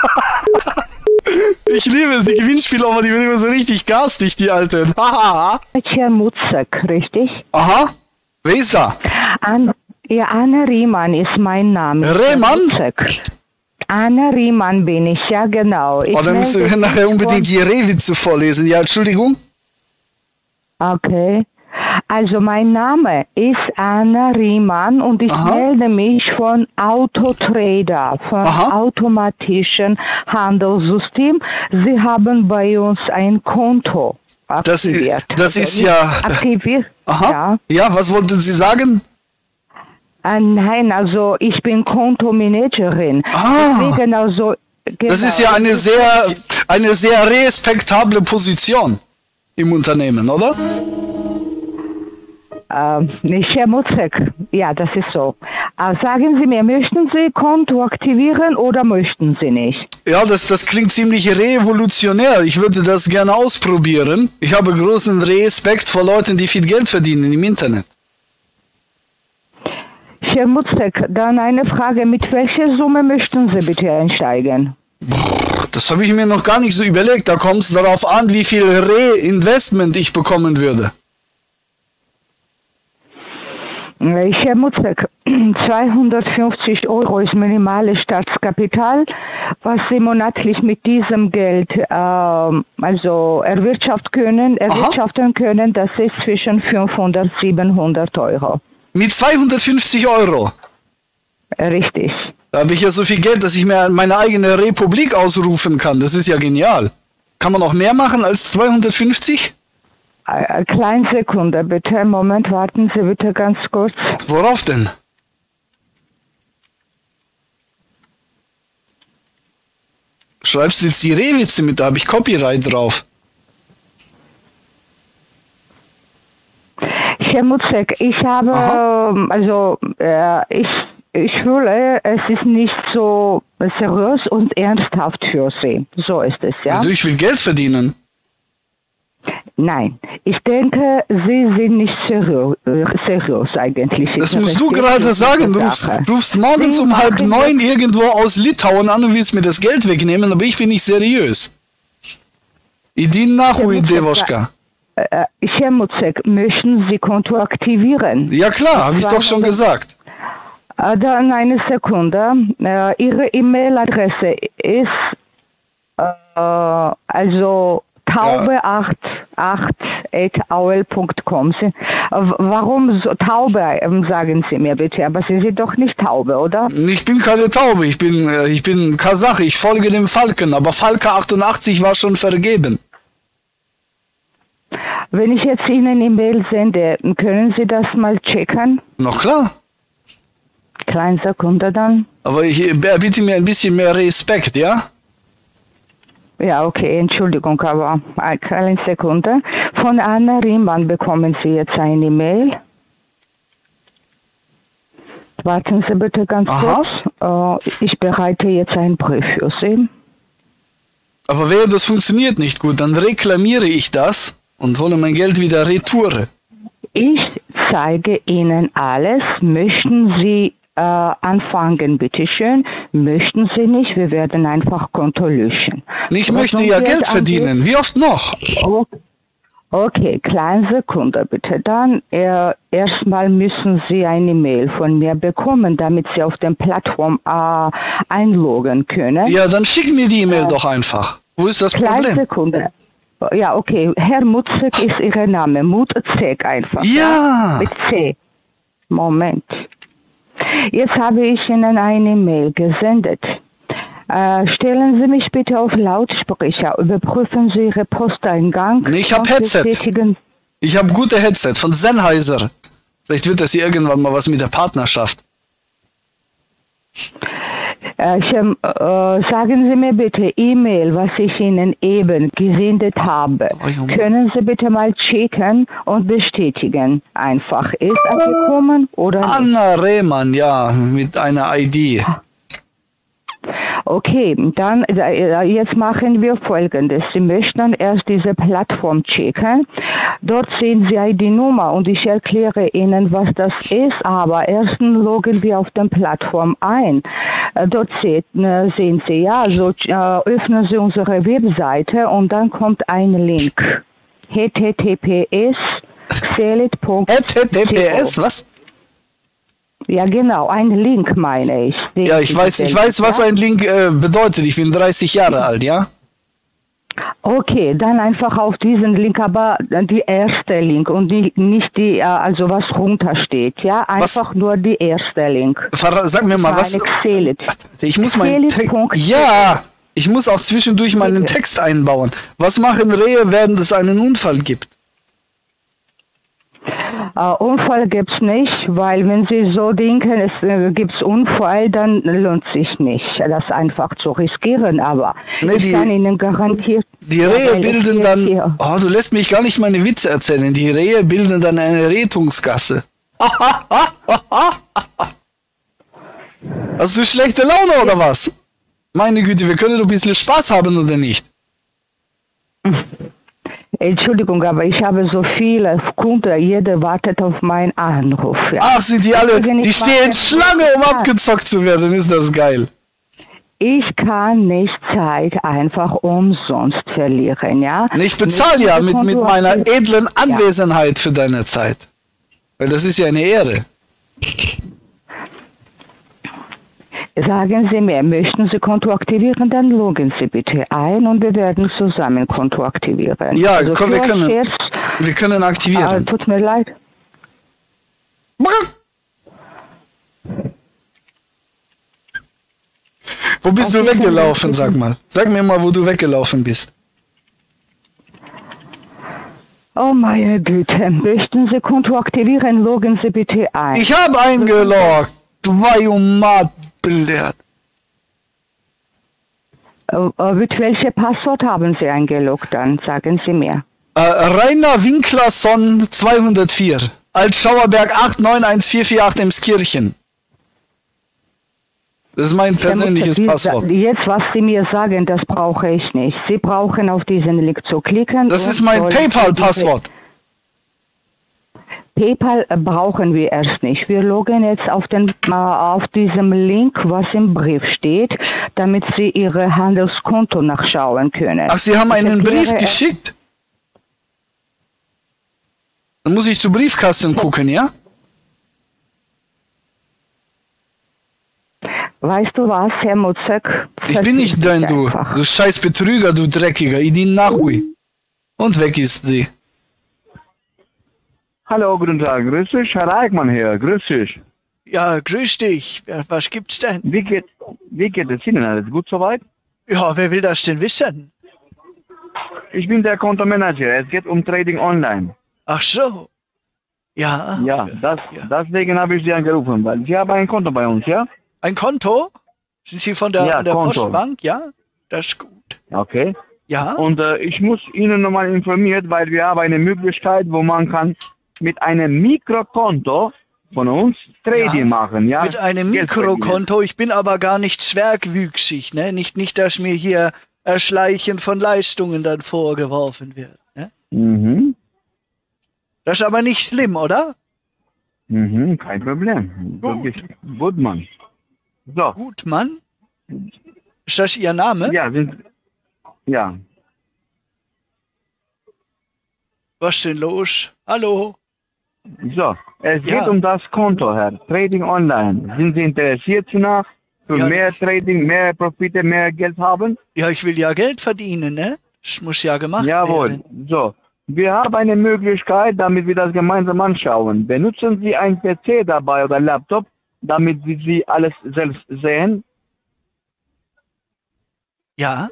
Ich liebe es, die Gewinnspiele, aber die werden immer so richtig garstig, die Alten. Herr Mutzek, richtig? Aha, wer ist da? Anne Riemann ist mein Name. Riemann? Anne Riemann bin ich, ja genau. Dann müssen wir nachher unbedingt die Rehwitze vorlesen. Ja, Entschuldigung. Okay. Also mein Name ist Anne Riemann und ich melde mich von Autotrader, von automatischen Handelssystem. Sie haben bei uns ein Konto aktiviert. Das ist ja... Aktiviert? Aha. Ja, was wollten Sie sagen? Nein, also ich bin Kontomanagerin. Deswegen also, genau. Das ist ja eine sehr respektable Position im Unternehmen, oder? Herr Mutzek, ja, das ist so. Sagen Sie mir, möchten Sie Konto aktivieren oder möchten Sie nicht? Ja, das klingt ziemlich revolutionär. Ich würde das gerne ausprobieren. Ich habe großen Respekt vor Leuten, die viel Geld verdienen im Internet. Herr Mutzek, dann eine Frage. Mit welcher Summe möchten Sie bitte einsteigen? Das habe ich mir noch gar nicht so überlegt. Da kommt es darauf an, wie viel Reinvestment ich bekommen würde. Herr Mutzek, 250 € ist minimales Staatskapital, was Sie monatlich mit diesem Geld erwirtschaften können, das ist zwischen 500 und 700 €. Mit 250 €? Richtig. Da habe ich ja so viel Geld, dass ich mir meine eigene Republik ausrufen kann. Das ist ja genial. Kann man auch mehr machen als 250? Kleine Sekunde, bitte. Moment, warten Sie bitte ganz kurz. Worauf denn? Schreibst du jetzt die Rehwitze mit? Da habe ich Copyright drauf. Herr Mutzek, ich habe, ich fühle, es ist nicht so seriös und ernsthaft für Sie. So ist es, ja? Also ich will Geld verdienen. Nein, ich denke, Sie sind nicht seriös eigentlich. Das musst du gerade sagen. Du rufst morgens um 8:30 irgendwo aus Litauen an und willst mir das Geld wegnehmen, aber ich bin nicht seriös. Idin nachuj, Devoschka. Herr Mutzek, möchten Sie Konto aktivieren? Ja klar, habe ich doch schon gesagt. Dann eine Sekunde. Ihre E-Mail-Adresse ist taube88@aol.com. Warum so Taube, sagen Sie mir bitte? Aber Sie sind doch nicht Taube, oder? Ich bin keine Taube, ich bin Kasach, ich folge dem Falken, aber Falke 88 war schon vergeben. Wenn ich jetzt Ihnen E-Mail sende, können Sie das mal checken? Na klar. Kleine Sekunde dann. Aber ich bitte mir ein bisschen mehr Respekt, ja? Ja, okay, Entschuldigung, aber eine kleine Sekunde. Von Anna Riemann bekommen Sie jetzt eine E-Mail. Warten Sie bitte ganz kurz. Ich bereite jetzt einen Brief für Sie. Aber das funktioniert nicht gut, dann reklamiere ich das und hole mein Geld wieder retour. Ich zeige Ihnen alles. Möchten Sie anfangen, bitteschön. Möchten Sie nicht, wir werden einfach Konto löschen. Ich möchte ja Geld verdienen. Wie oft noch? Okay, kleine Sekunde bitte. Dann erstmal müssen Sie eine Mail von mir bekommen, damit Sie auf der Plattform einloggen können. Ja, dann schick mir die E-Mail doch einfach. Wo ist das Problem? Kleine Sekunde. Ja, okay. Herr Mutzek ist Ihr Name. Mutzek einfach. Ja. Mit C. Moment. Jetzt habe ich Ihnen eine Mail gesendet. Stellen Sie mich bitte auf Lautsprecher. Überprüfen Sie Ihre Posteingang. Nee, ich habe Headset. Ich habe gute Headset von Sennheiser. Vielleicht wird das hier irgendwann mal was mit der Partnerschaft. Sagen Sie mir bitte E-Mail, was ich Ihnen eben gesendet habe. Können Sie bitte mal checken und bestätigen. Einfach. Ist angekommen oder nicht? Anna Rehmann, ja, mit einer ID. Okay, dann jetzt machen wir Folgendes. Sie möchten erst diese Plattform checken. Dort sehen Sie ID-Nummer und ich erkläre Ihnen, was das ist. Aber erstens loggen wir auf der Plattform ein. Dort sehen Sie, ja, also öffnen Sie unsere Webseite und dann kommt ein Link. https https, was? Ja, genau, ein Link meine ich. Ja, ich weiß, was ein Link bedeutet. Ich bin 30 Jahre alt, ja? Okay, dann einfach auf diesen Link, aber die erste Link und nicht die, also was runter steht, ja? Einfach nur die erste Link. Sag mir mal, was... Ich muss meinen Text... Ja, ich muss auch zwischendurch meinen Text einbauen. Was machen Rehe, während es einen Unfall gibt? Unfall gibt es nicht, weil wenn Sie so denken, es gibt Unfall, dann lohnt sich nicht, das einfach zu riskieren, aber nee, ich kann Ihnen garantieren... Die Rehe bilden dann... Oh, du lässt mich gar nicht meine Witze erzählen. Die Rehe bilden dann eine Rettungsgasse. Hast du schlechte Laune oder was? Meine Güte, wir können doch ein bisschen Spaß haben, oder nicht? Entschuldigung, aber ich habe so viele Kunden, jeder wartet auf meinen Anruf. Ja. Ach, sind die alle, die stehen Schlange, um abgezockt zu werden, ist das geil. Ich kann nicht Zeit einfach umsonst verlieren, ja. Ich bezahle ja mit meiner edlen Anwesenheit für deine Zeit. Weil das ist ja eine Ehre. Sagen Sie mir, möchten Sie Konto aktivieren, dann loggen Sie bitte ein und wir werden zusammen Konto aktivieren. Ja, also komm, wir können aktivieren. Tut mir leid. Wo bist du weggelaufen, sag mal? Sag mir mal, wo du weggelaufen bist. Oh meine Güte, möchten Sie Konto aktivieren, loggen Sie bitte ein. Ich habe eingeloggt. Du Bilder. Mit welchem Passwort haben Sie eingeloggt dann? Sagen Sie mir. Rainer Winklerson 204. Altschauerberg 891448 Emskirchen. Das ist mein persönliches Passwort. Jetzt, was Sie mir sagen, das brauche ich nicht. Sie brauchen auf diesen Link zu klicken. Das ist mein PayPal-Passwort. PayPal brauchen wir erst nicht. Wir loggen jetzt auf diesem Link, was im Brief steht, damit Sie Ihre Handelskonto nachschauen können. Ach, Sie haben einen Brief geschickt? Dann muss ich zur Briefkasten gucken, ja? Weißt du was, Herr Mutzek? Ich bin nicht dein Du scheiß Betrüger, du Dreckiger. Idin Nachui. Und weg ist sie. Hallo, guten Tag. Grüß dich, Herr Eichmann hier. Grüß dich. Ja, grüß dich. Was gibt's denn? Wie geht es Ihnen? Alles gut soweit? Ja, wer will das denn wissen? Ich bin der Kontomanager. Es geht um Trading Online. Ach so. Ja. Ja, deswegen habe ich Sie angerufen, weil Sie haben ein Konto bei uns, ja? Ein Konto? Sind Sie von der Postbank? Ja, das ist gut. Okay. Ja. Und ich muss Ihnen nochmal informieren, weil wir haben eine Möglichkeit, wo man kann mit einem Mikrokonto von uns Trading machen, ja? Mit einem Mikrokonto, ich bin aber gar nicht zwergwüchsig, ne? Nicht, dass mir hier Erschleichen von Leistungen dann vorgeworfen wird, ne? Mhm. Das ist aber nicht schlimm, oder? Kein Problem. Gut. Gutmann. So. Gutmann? Ist das Ihr Name? Ja. Was ist denn los? Hallo? So, es geht um das Konto, Herr. Trading Online. Sind Sie interessiert danach? Für mehr Trading, mehr Profite, mehr Geld haben? Ja, ich will ja Geld verdienen, ne? Das muss ja gemacht werden. Jawohl. So, wir haben eine Möglichkeit, damit wir das gemeinsam anschauen. Benutzen Sie ein PC dabei oder Laptop, damit Sie alles selbst sehen? Ja.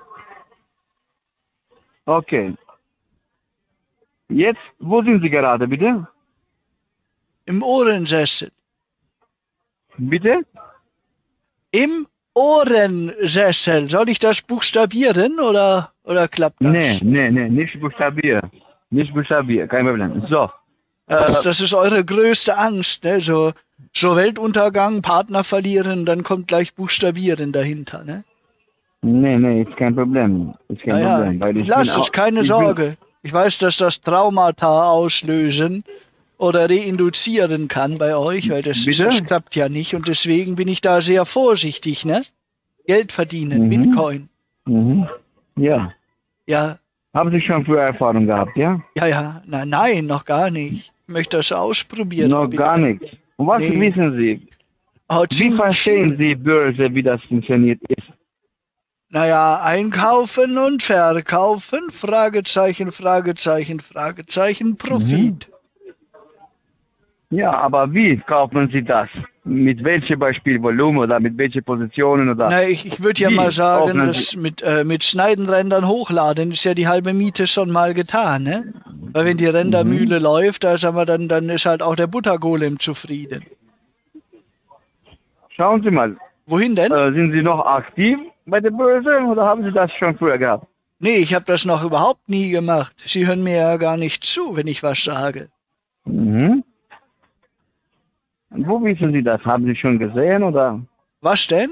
Okay. Jetzt, wo sind Sie gerade, bitte? Im Ohrensessel. Bitte? Im Ohrensessel. Soll ich das buchstabieren oder klappt das? Nee, nicht buchstabieren. Nicht buchstabieren, kein Problem. So. Das ist eure größte Angst, ne? So Weltuntergang, Partner verlieren, dann kommt gleich Buchstabieren dahinter, ne? Nee, ist kein Problem. Ist kein Problem. Weil Lass es, keine Sorge. Ich weiß, dass das Traumata auslösen oder reinduzieren kann bei euch, weil das klappt ja nicht und deswegen bin ich da sehr vorsichtig, ne? Geld verdienen, Bitcoin. Ja. Ja. Haben Sie schon früher Erfahrung gehabt, ja? Ja. Nein, noch gar nicht. Ich möchte das ausprobieren. Noch gar nichts. Und was wissen Sie? Wie verstehen Sie Börse, wie das funktioniert ist? Naja, einkaufen und verkaufen, Fragezeichen, Fragezeichen, Fragezeichen, Profit. Ja, aber wie kaufen Sie das? Mit welchem Beispiel Volumen oder mit welchen Positionen? Oder na, ich würde ja mal sagen, dass mit Schneidenrändern hochladen ist ja die halbe Miete schon mal getan, ne? Weil wenn die Rendermühle läuft, da sagen wir, dann ist halt auch der Buttergolem zufrieden. Schauen Sie mal. Wohin denn? Sind Sie noch aktiv bei der Börse oder haben Sie das schon früher gehabt? Nee, ich habe das noch überhaupt nie gemacht. Sie hören mir ja gar nicht zu, wenn ich was sage. Wo wissen Sie das? Haben Sie schon gesehen oder? Was denn?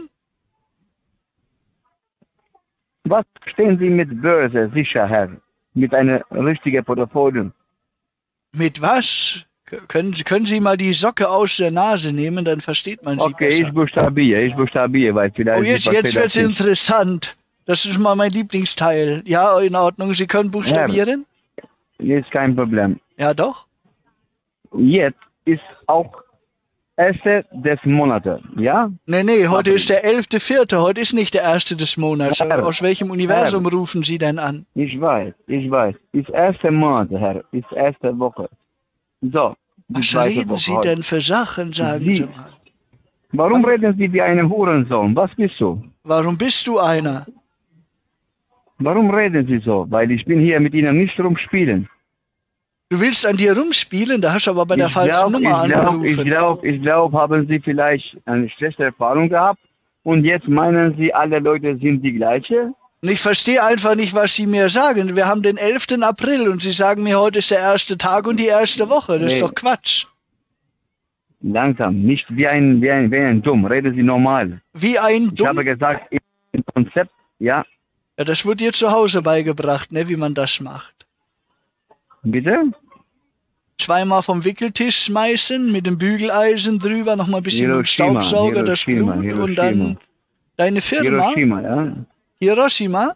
Was verstehen Sie mit Börse, sicher, Herr? Mit einer richtigen Portfolio? Mit was? Können Sie mal die Socke aus der Nase nehmen, dann versteht man sie besser. Okay, ich buchstabiere, weil vielleicht... Oh, jetzt wird es interessant. Das ist mal mein Lieblingsteil. Ja, in Ordnung, Sie können buchstabieren? Ja, jetzt kein Problem. Ja, doch? Jetzt ist auch 1. des Monats, ja? Nee, heute ist der 11.4., heute ist nicht der 1. des Monats. Herr, aus welchem Universum rufen Sie denn an? Ich weiß. Ist 1. Monat, Herr, ist 1. Woche. So. Was reden Sie denn für Sachen, sagen Sie mal? Warum reden Sie wie ein Hurensohn? Was bist du? Warum bist du einer? Warum reden Sie so? Weil ich bin hier mit Ihnen nicht rumspielen. Du willst an dir rumspielen? Da hast du aber bei der falschen Nummer angerufen. Ich glaube, haben Sie vielleicht eine schlechte Erfahrung gehabt und jetzt meinen Sie, alle Leute sind die gleiche? Ich verstehe einfach nicht, was Sie mir sagen. Wir haben den 11. April und Sie sagen mir, heute ist der erste Tag und die erste Woche. Das ist doch Quatsch. Langsam, nicht wie ein Dumm. Reden Sie normal. Wie ein Dumm? Ich habe gesagt, im Konzept, ja. Ja, das wird dir zu Hause beigebracht, ne, wie man das macht. Bitte? Zweimal vom Wickeltisch schmeißen, mit dem Bügeleisen drüber, nochmal ein bisschen mit Staubsauger, das Blut und dann deine Firma. Hiroshima, ja. Hiroshima?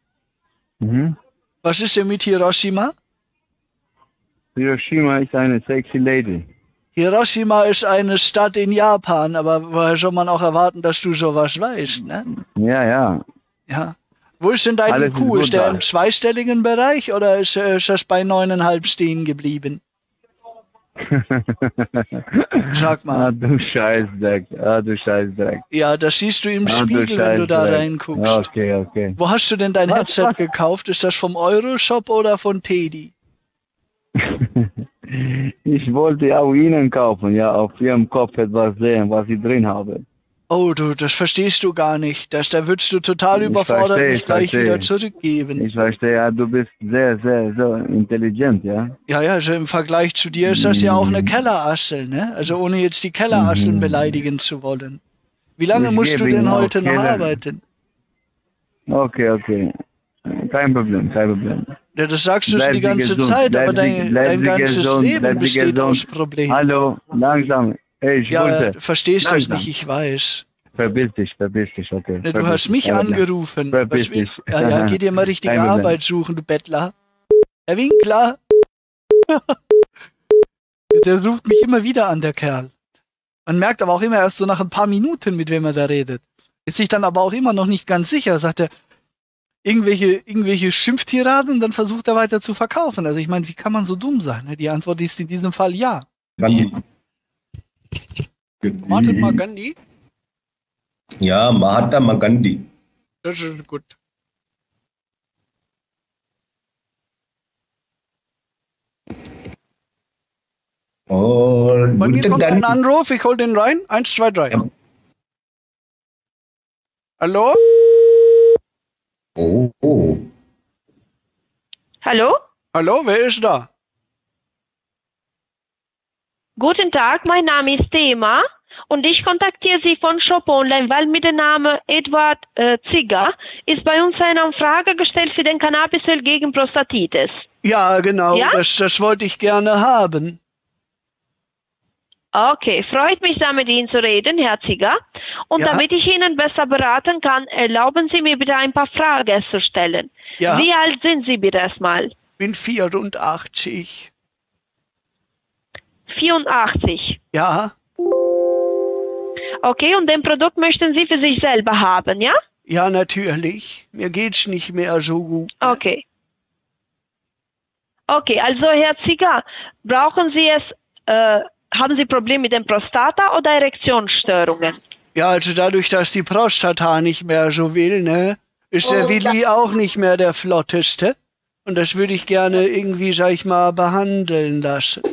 Was ist denn mit Hiroshima? Hiroshima ist eine sexy Lady. Hiroshima ist eine Stadt in Japan, aber woher soll man auch erwarten, dass du sowas weißt, ne? Ja. Wo ist denn dein IQ? Ist der im zweistelligen Bereich oder ist das bei 9,5 stehen geblieben? Sag mal. Ah, du Scheißdreck. Ja, das siehst du im Spiegel, wenn du da reinguckst. Okay. Wo hast du denn dein Headset gekauft? Ist das vom Euroshop oder von Teddy? Ich wollte auch Ihnen kaufen, ja, auf Ihrem Kopf etwas sehen, was ich drin habe. Oh, das verstehst du gar nicht. Da würdest du total überfordert mich gleich wieder zurückgeben. Ich verstehe, ja, du bist sehr, sehr, so intelligent, ja? Ja, also im Vergleich zu dir ist das ja auch eine Kellerassel, ne? Also ohne jetzt die Kellerasseln beleidigen zu wollen. Wie lange musst du denn heute noch arbeiten? Okay. Kein Problem. Ja, das sagst du schon Bleiben die Sie ganze gesund, Zeit, aber bleiben dein ganzes gesund, Leben bleiben Sie besteht gesund. aus Problemen. Hallo, langsam. Hey, Ja, Schulze. verstehst das Langsam. nicht, ich weiß. Verpiss dich, okay. Ne, du Verpiss hast dich, mich alles klar. angerufen. Verpiss Was will- dich. Ja, geh dir mal richtige Kein Problem. Arbeit suchen, du Bettler. Herr Winkler. Der ruft mich immer wieder an, der Kerl. Man merkt aber auch immer erst so nach ein paar Minuten, mit wem er da redet. Ist sich dann aber auch immer noch nicht ganz sicher, sagt er, irgendwelche Schimpftiraden und dann versucht er weiter zu verkaufen. Also ich meine, wie kann man so dumm sein? Ne? Die Antwort ist in diesem Fall ja. Gandhi. Mahatma Gandhi? Ja, Mahatma Gandhi. Das ist gut. Und Bei mir guten kommt ein Dank. Anruf, ich hol den rein. 1, 2, 3. Ja. Hallo? Oh. Hallo? Hallo, wer ist da? Guten Tag, mein Name ist Thema und ich kontaktiere Sie von Shop Online, weil mit dem Namen Edward Zigger ist bei uns eine Anfrage gestellt für den Cannabisöl gegen Prostatitis. Ja, genau, Ja? das wollte ich gerne haben. Okay, freut mich, da mit Ihnen zu reden, Herr Zigger. Und Ja. damit ich Ihnen besser beraten kann, erlauben Sie mir bitte ein paar Fragen zu stellen. Ja. Wie alt sind Sie bitte erstmal? Bin 84. 84. Ja, Okay, und den Produkt möchten Sie für sich selber haben, ja? ja, natürlich. Mir geht's nicht mehr so gut. Okay. Okay, also Herr Zigger, brauchen Sie es, haben Sie Probleme mit dem Prostata oder Erektionsstörungen? Ja, also dadurch, dass die Prostata nicht mehr so will, ne, ist der Willi auch nicht mehr der Flotteste. Und das würde ich gerne irgendwie, sag ich mal, behandeln lassen.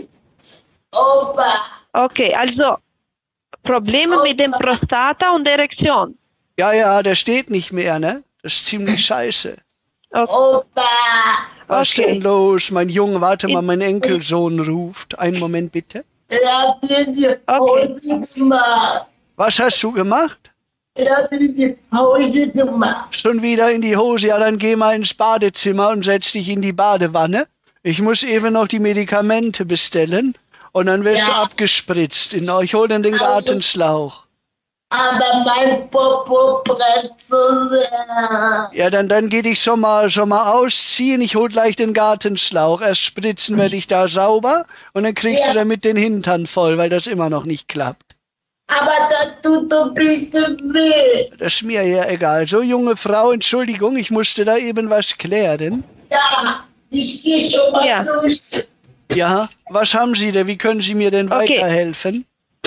Okay, also Probleme mit dem Prostata und Erektion. Ja, der steht nicht mehr, ne? Das ist ziemlich scheiße. Okay. Was Okay. denn los? Mein Junge, warte mal, mein Enkelsohn ruft. Einen Moment bitte. Ich hab mir die Hose gemacht. Was hast du gemacht? Ich hab mir die Hose gemacht. Schon wieder in die Hose? Ja, dann geh mal ins Badezimmer und setz dich in die Badewanne. Ich muss eben noch die Medikamente bestellen und dann wirst du abgespritzt. Ich hol dann den Gartenschlauch. Aber mein Popo brennt so sehr. Ja, dann geh dich schon mal ausziehen. Ich hol gleich den Gartenschlauch. Erst spritzen wir dich da sauber und dann kriegst du damit den Hintern voll, weil das immer noch nicht klappt. Aber das tut doch bitte weh. Das ist mir ja egal. So, junge Frau, Entschuldigung, ich musste da eben was klären. Ja, ich geh schon mal Ja. durch. Ja, was haben Sie denn? Wie können Sie mir denn Okay. weiterhelfen?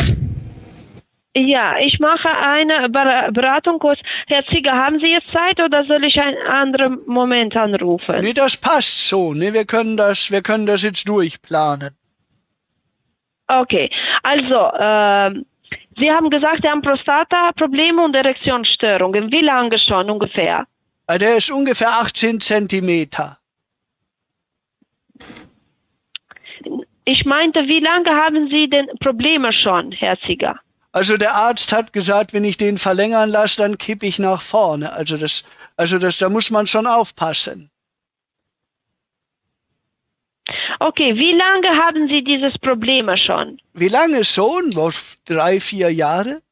Ja, ich mache eine Beratung kurz. Herr Zieger, haben Sie jetzt Zeit oder soll ich einen anderen Moment anrufen? Nee, das passt so. Ne? Wir können das jetzt durchplanen. Okay, also, Sie haben gesagt, Sie haben Prostata-Probleme und Erektionsstörungen. Wie lange schon ungefähr? Der ist ungefähr 18 Zentimeter. Ich meinte, wie lange haben Sie denn Probleme schon, Herr Zieger? Also der Arzt hat gesagt, wenn ich den verlängern lasse, dann kippe ich nach vorne. Da muss man schon aufpassen. Okay, wie lange haben Sie dieses Problem schon? Wie lange schon? 3, 4 Jahre?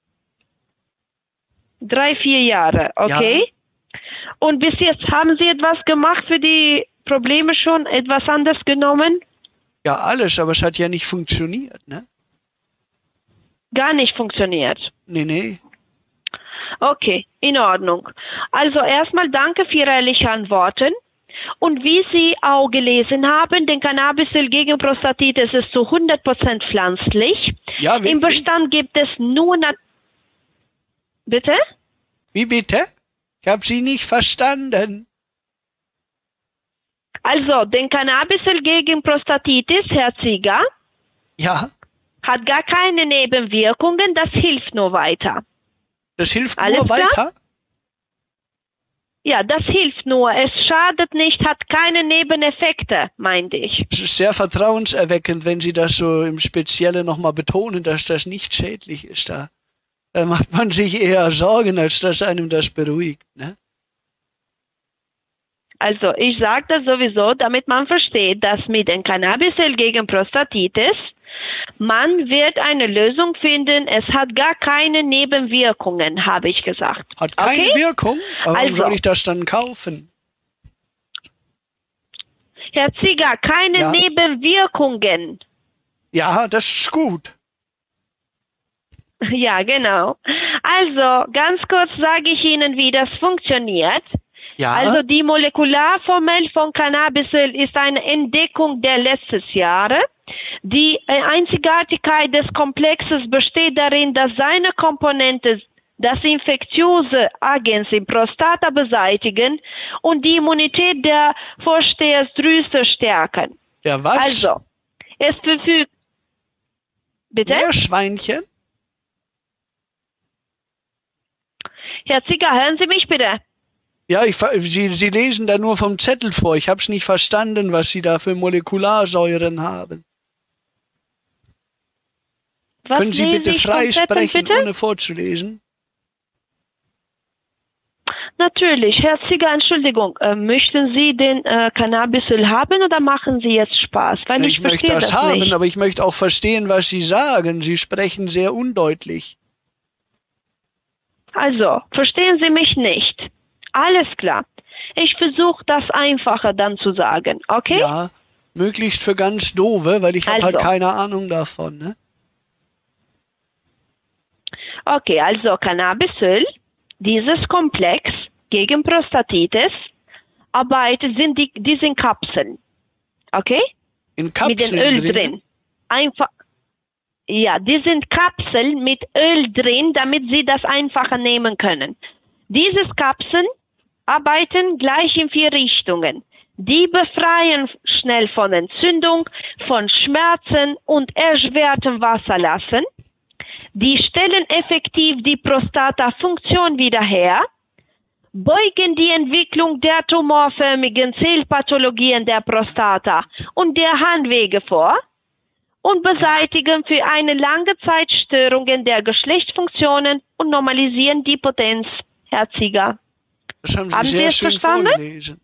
3, 4 Jahre, okay. Und bis jetzt haben Sie etwas gemacht für die Probleme schon, etwas anders genommen? Ja, alles, aber es hat ja nicht funktioniert, ne? Gar nicht funktioniert. Nee. Okay, in Ordnung. Also erstmal danke für Ihre ehrlichen Antworten. Und wie Sie auch gelesen haben, den Cannabisöl gegen Prostatitis ist zu 100% pflanzlich. Ja, Im Bestand gibt es nur... Bitte? Wie bitte? Ich habe Sie nicht verstanden. Also, den Cannabisöl gegen Prostatitis, Herr Zieger, Ja, hat gar keine Nebenwirkungen, das hilft nur weiter. das hilft Alles nur klar? weiter? Ja, das hilft nur. Es schadet nicht, hat keine Nebeneffekte, meinte ich. Es ist sehr vertrauenserweckend, wenn Sie das so im Speziellen nochmal betonen, dass das nicht schädlich ist. Da macht man sich eher Sorgen, als dass einem das beruhigt. Ne? Also ich sage das sowieso, damit man versteht, dass mit dem Cannabisöl gegen Prostatitis man wird eine Lösung finden. Es hat gar keine Nebenwirkungen, habe ich gesagt. Hat keine Wirkung? Aber warum soll ich das dann kaufen? Herr Zieger, keine Nebenwirkungen. Ja, das ist gut. Ja, genau. Also, ganz kurz sage ich Ihnen, wie das funktioniert. Ja. Also, die Molekularformel von Cannabisöl ist eine Entdeckung der letzten Jahre. Die Einzigartigkeit des Komplexes besteht darin, dass seine Komponenten das infektiöse Agens in Prostata beseitigen und die Immunität der Vorstehersdrüse stärken. Ja, was? Also, es verfügt... Bitte? Meerschweinchen? Herr Zieger, hören Sie mich bitte? Ja, Sie lesen da nur vom Zettel vor. Ich habe es nicht verstanden, was Sie da für Molekularsäuren haben. Was Können Sie bitte frei sprechen, bitte? ohne vorzulesen? Natürlich. Herr Zieger, Entschuldigung. Möchten Sie den Cannabisöl haben oder machen Sie jetzt Spaß? Weil Ich möchte das haben, nicht. Aber ich möchte auch verstehen, was Sie sagen. Sie sprechen sehr undeutlich. Also, verstehen Sie mich nicht? Alles klar. Ich versuche das einfacher dann zu sagen, okay? Ja, möglichst für ganz Doofe, weil ich habe halt keine Ahnung davon, ne? Okay, also Cannabisöl, dieses Komplex gegen Prostatitis, die sind Kapseln, okay? In Kapseln mit dem Öl drin. Einfach. Ja, die sind Kapseln mit Öl drin, damit Sie das einfacher nehmen können. Diese Kapseln arbeiten gleich in 4 Richtungen. Die befreien schnell von Entzündung, von Schmerzen und erschwertem Wasserlassen. Die stellen effektiv die Prostatafunktion wieder her, beugen die Entwicklung der tumorförmigen Zellpathologien der Prostata und der Harnwege vor und beseitigen für eine lange Zeit Störungen der Geschlechtsfunktionen und normalisieren die Potenz, Herr Zieger. Das haben Sie sehr schön vorgelesen.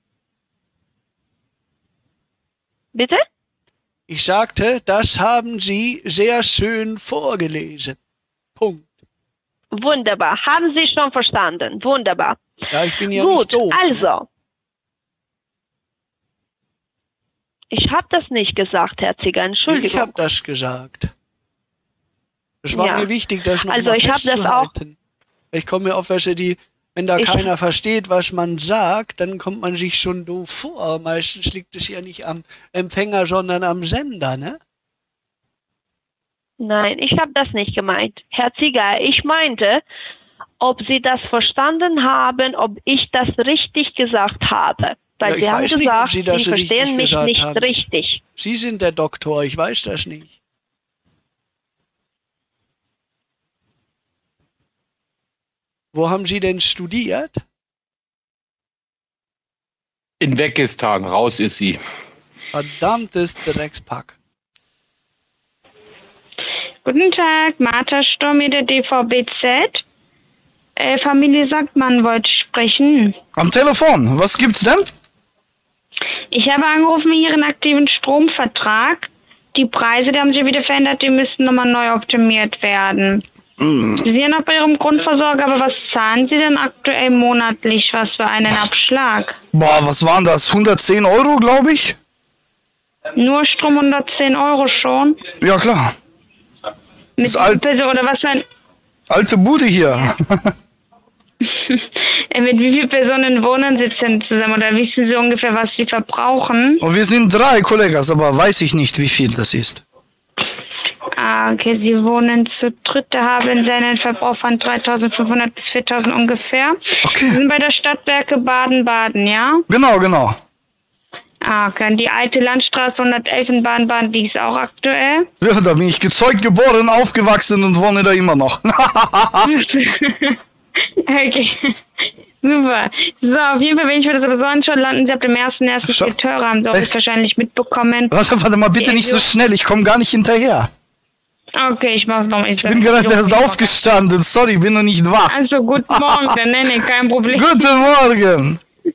Bitte? Ich sagte, das haben Sie sehr schön vorgelesen. Punkt. Wunderbar. Haben Sie schon verstanden? Wunderbar. Ja, ich bin ja Gut, nicht doof. Also. Ich habe das nicht gesagt, Herr Zieger. Entschuldigung. Ich habe das gesagt. Es war mir wichtig, das noch mal festzuhalten. Ich komme mir auf welche, wenn da keiner versteht, was man sagt, dann kommt man sich schon doof vor. Meistens liegt es ja nicht am Empfänger, sondern am Sender, ne? Nein, ich habe das nicht gemeint. Herr Zieger, ich meinte, ob Sie das verstanden haben, ob ich das richtig gesagt habe. Weil Sie haben gesagt, Sie verstehen mich nicht richtig. Sie sind der Doktor, ich weiß das nicht. Wo haben Sie denn studiert? In Weggestagen, raus ist sie. Verdammtes Dreckspack. Guten Tag, Martha Sturmi der DVBZ. Familie Sackmann wollte sprechen. Am Telefon, was gibt's denn? Ich habe angerufen, Ihren aktiven Stromvertrag. Die Preise, die haben sich wieder verändert, die müssten nochmal neu optimiert werden. Sie sind ja noch bei Ihrem Grundversorger, aber was zahlen Sie denn aktuell monatlich? Was für einen Abschlag? Boah, was waren das? 110 Euro, glaube ich? Nur Strom 110 Euro schon? Ja, klar. Mit oder was für ein... Alte Bude hier. Ja. Mit wie vielen Personen wohnen Sie denn zusammen? Oder wissen Sie ungefähr, was Sie verbrauchen? Und wir sind 3 Kollegas, aber weiß ich nicht, wie viel das ist. Ah, okay, Sie wohnen zu dritt, da haben Sie einen Verbrauch von 3.500 bis 4.000 ungefähr. Okay. Sie sind bei der Stadtwerke Baden-Baden, ja? Genau, genau. Ah, okay. Die alte Landstraße 111 in Baden-Baden, die ist auch aktuell? Ja, da bin ich gezeugt, geboren, aufgewachsen und wohne da immer noch. Okay, super. So, auf jeden Fall, wenn ich mir das sowieso anschaue, landen Sie ab dem 1.1. Getöre, haben Sie auch wahrscheinlich mitbekommen. Warte mal, bitte nicht so schnell, ich komme gar nicht hinterher. Okay, ich mach's nochmal. Ich bin gerade erst aufgestanden, sorry, bin noch nicht wach. Also, guten Morgen, nee, kein Problem. Guten Morgen.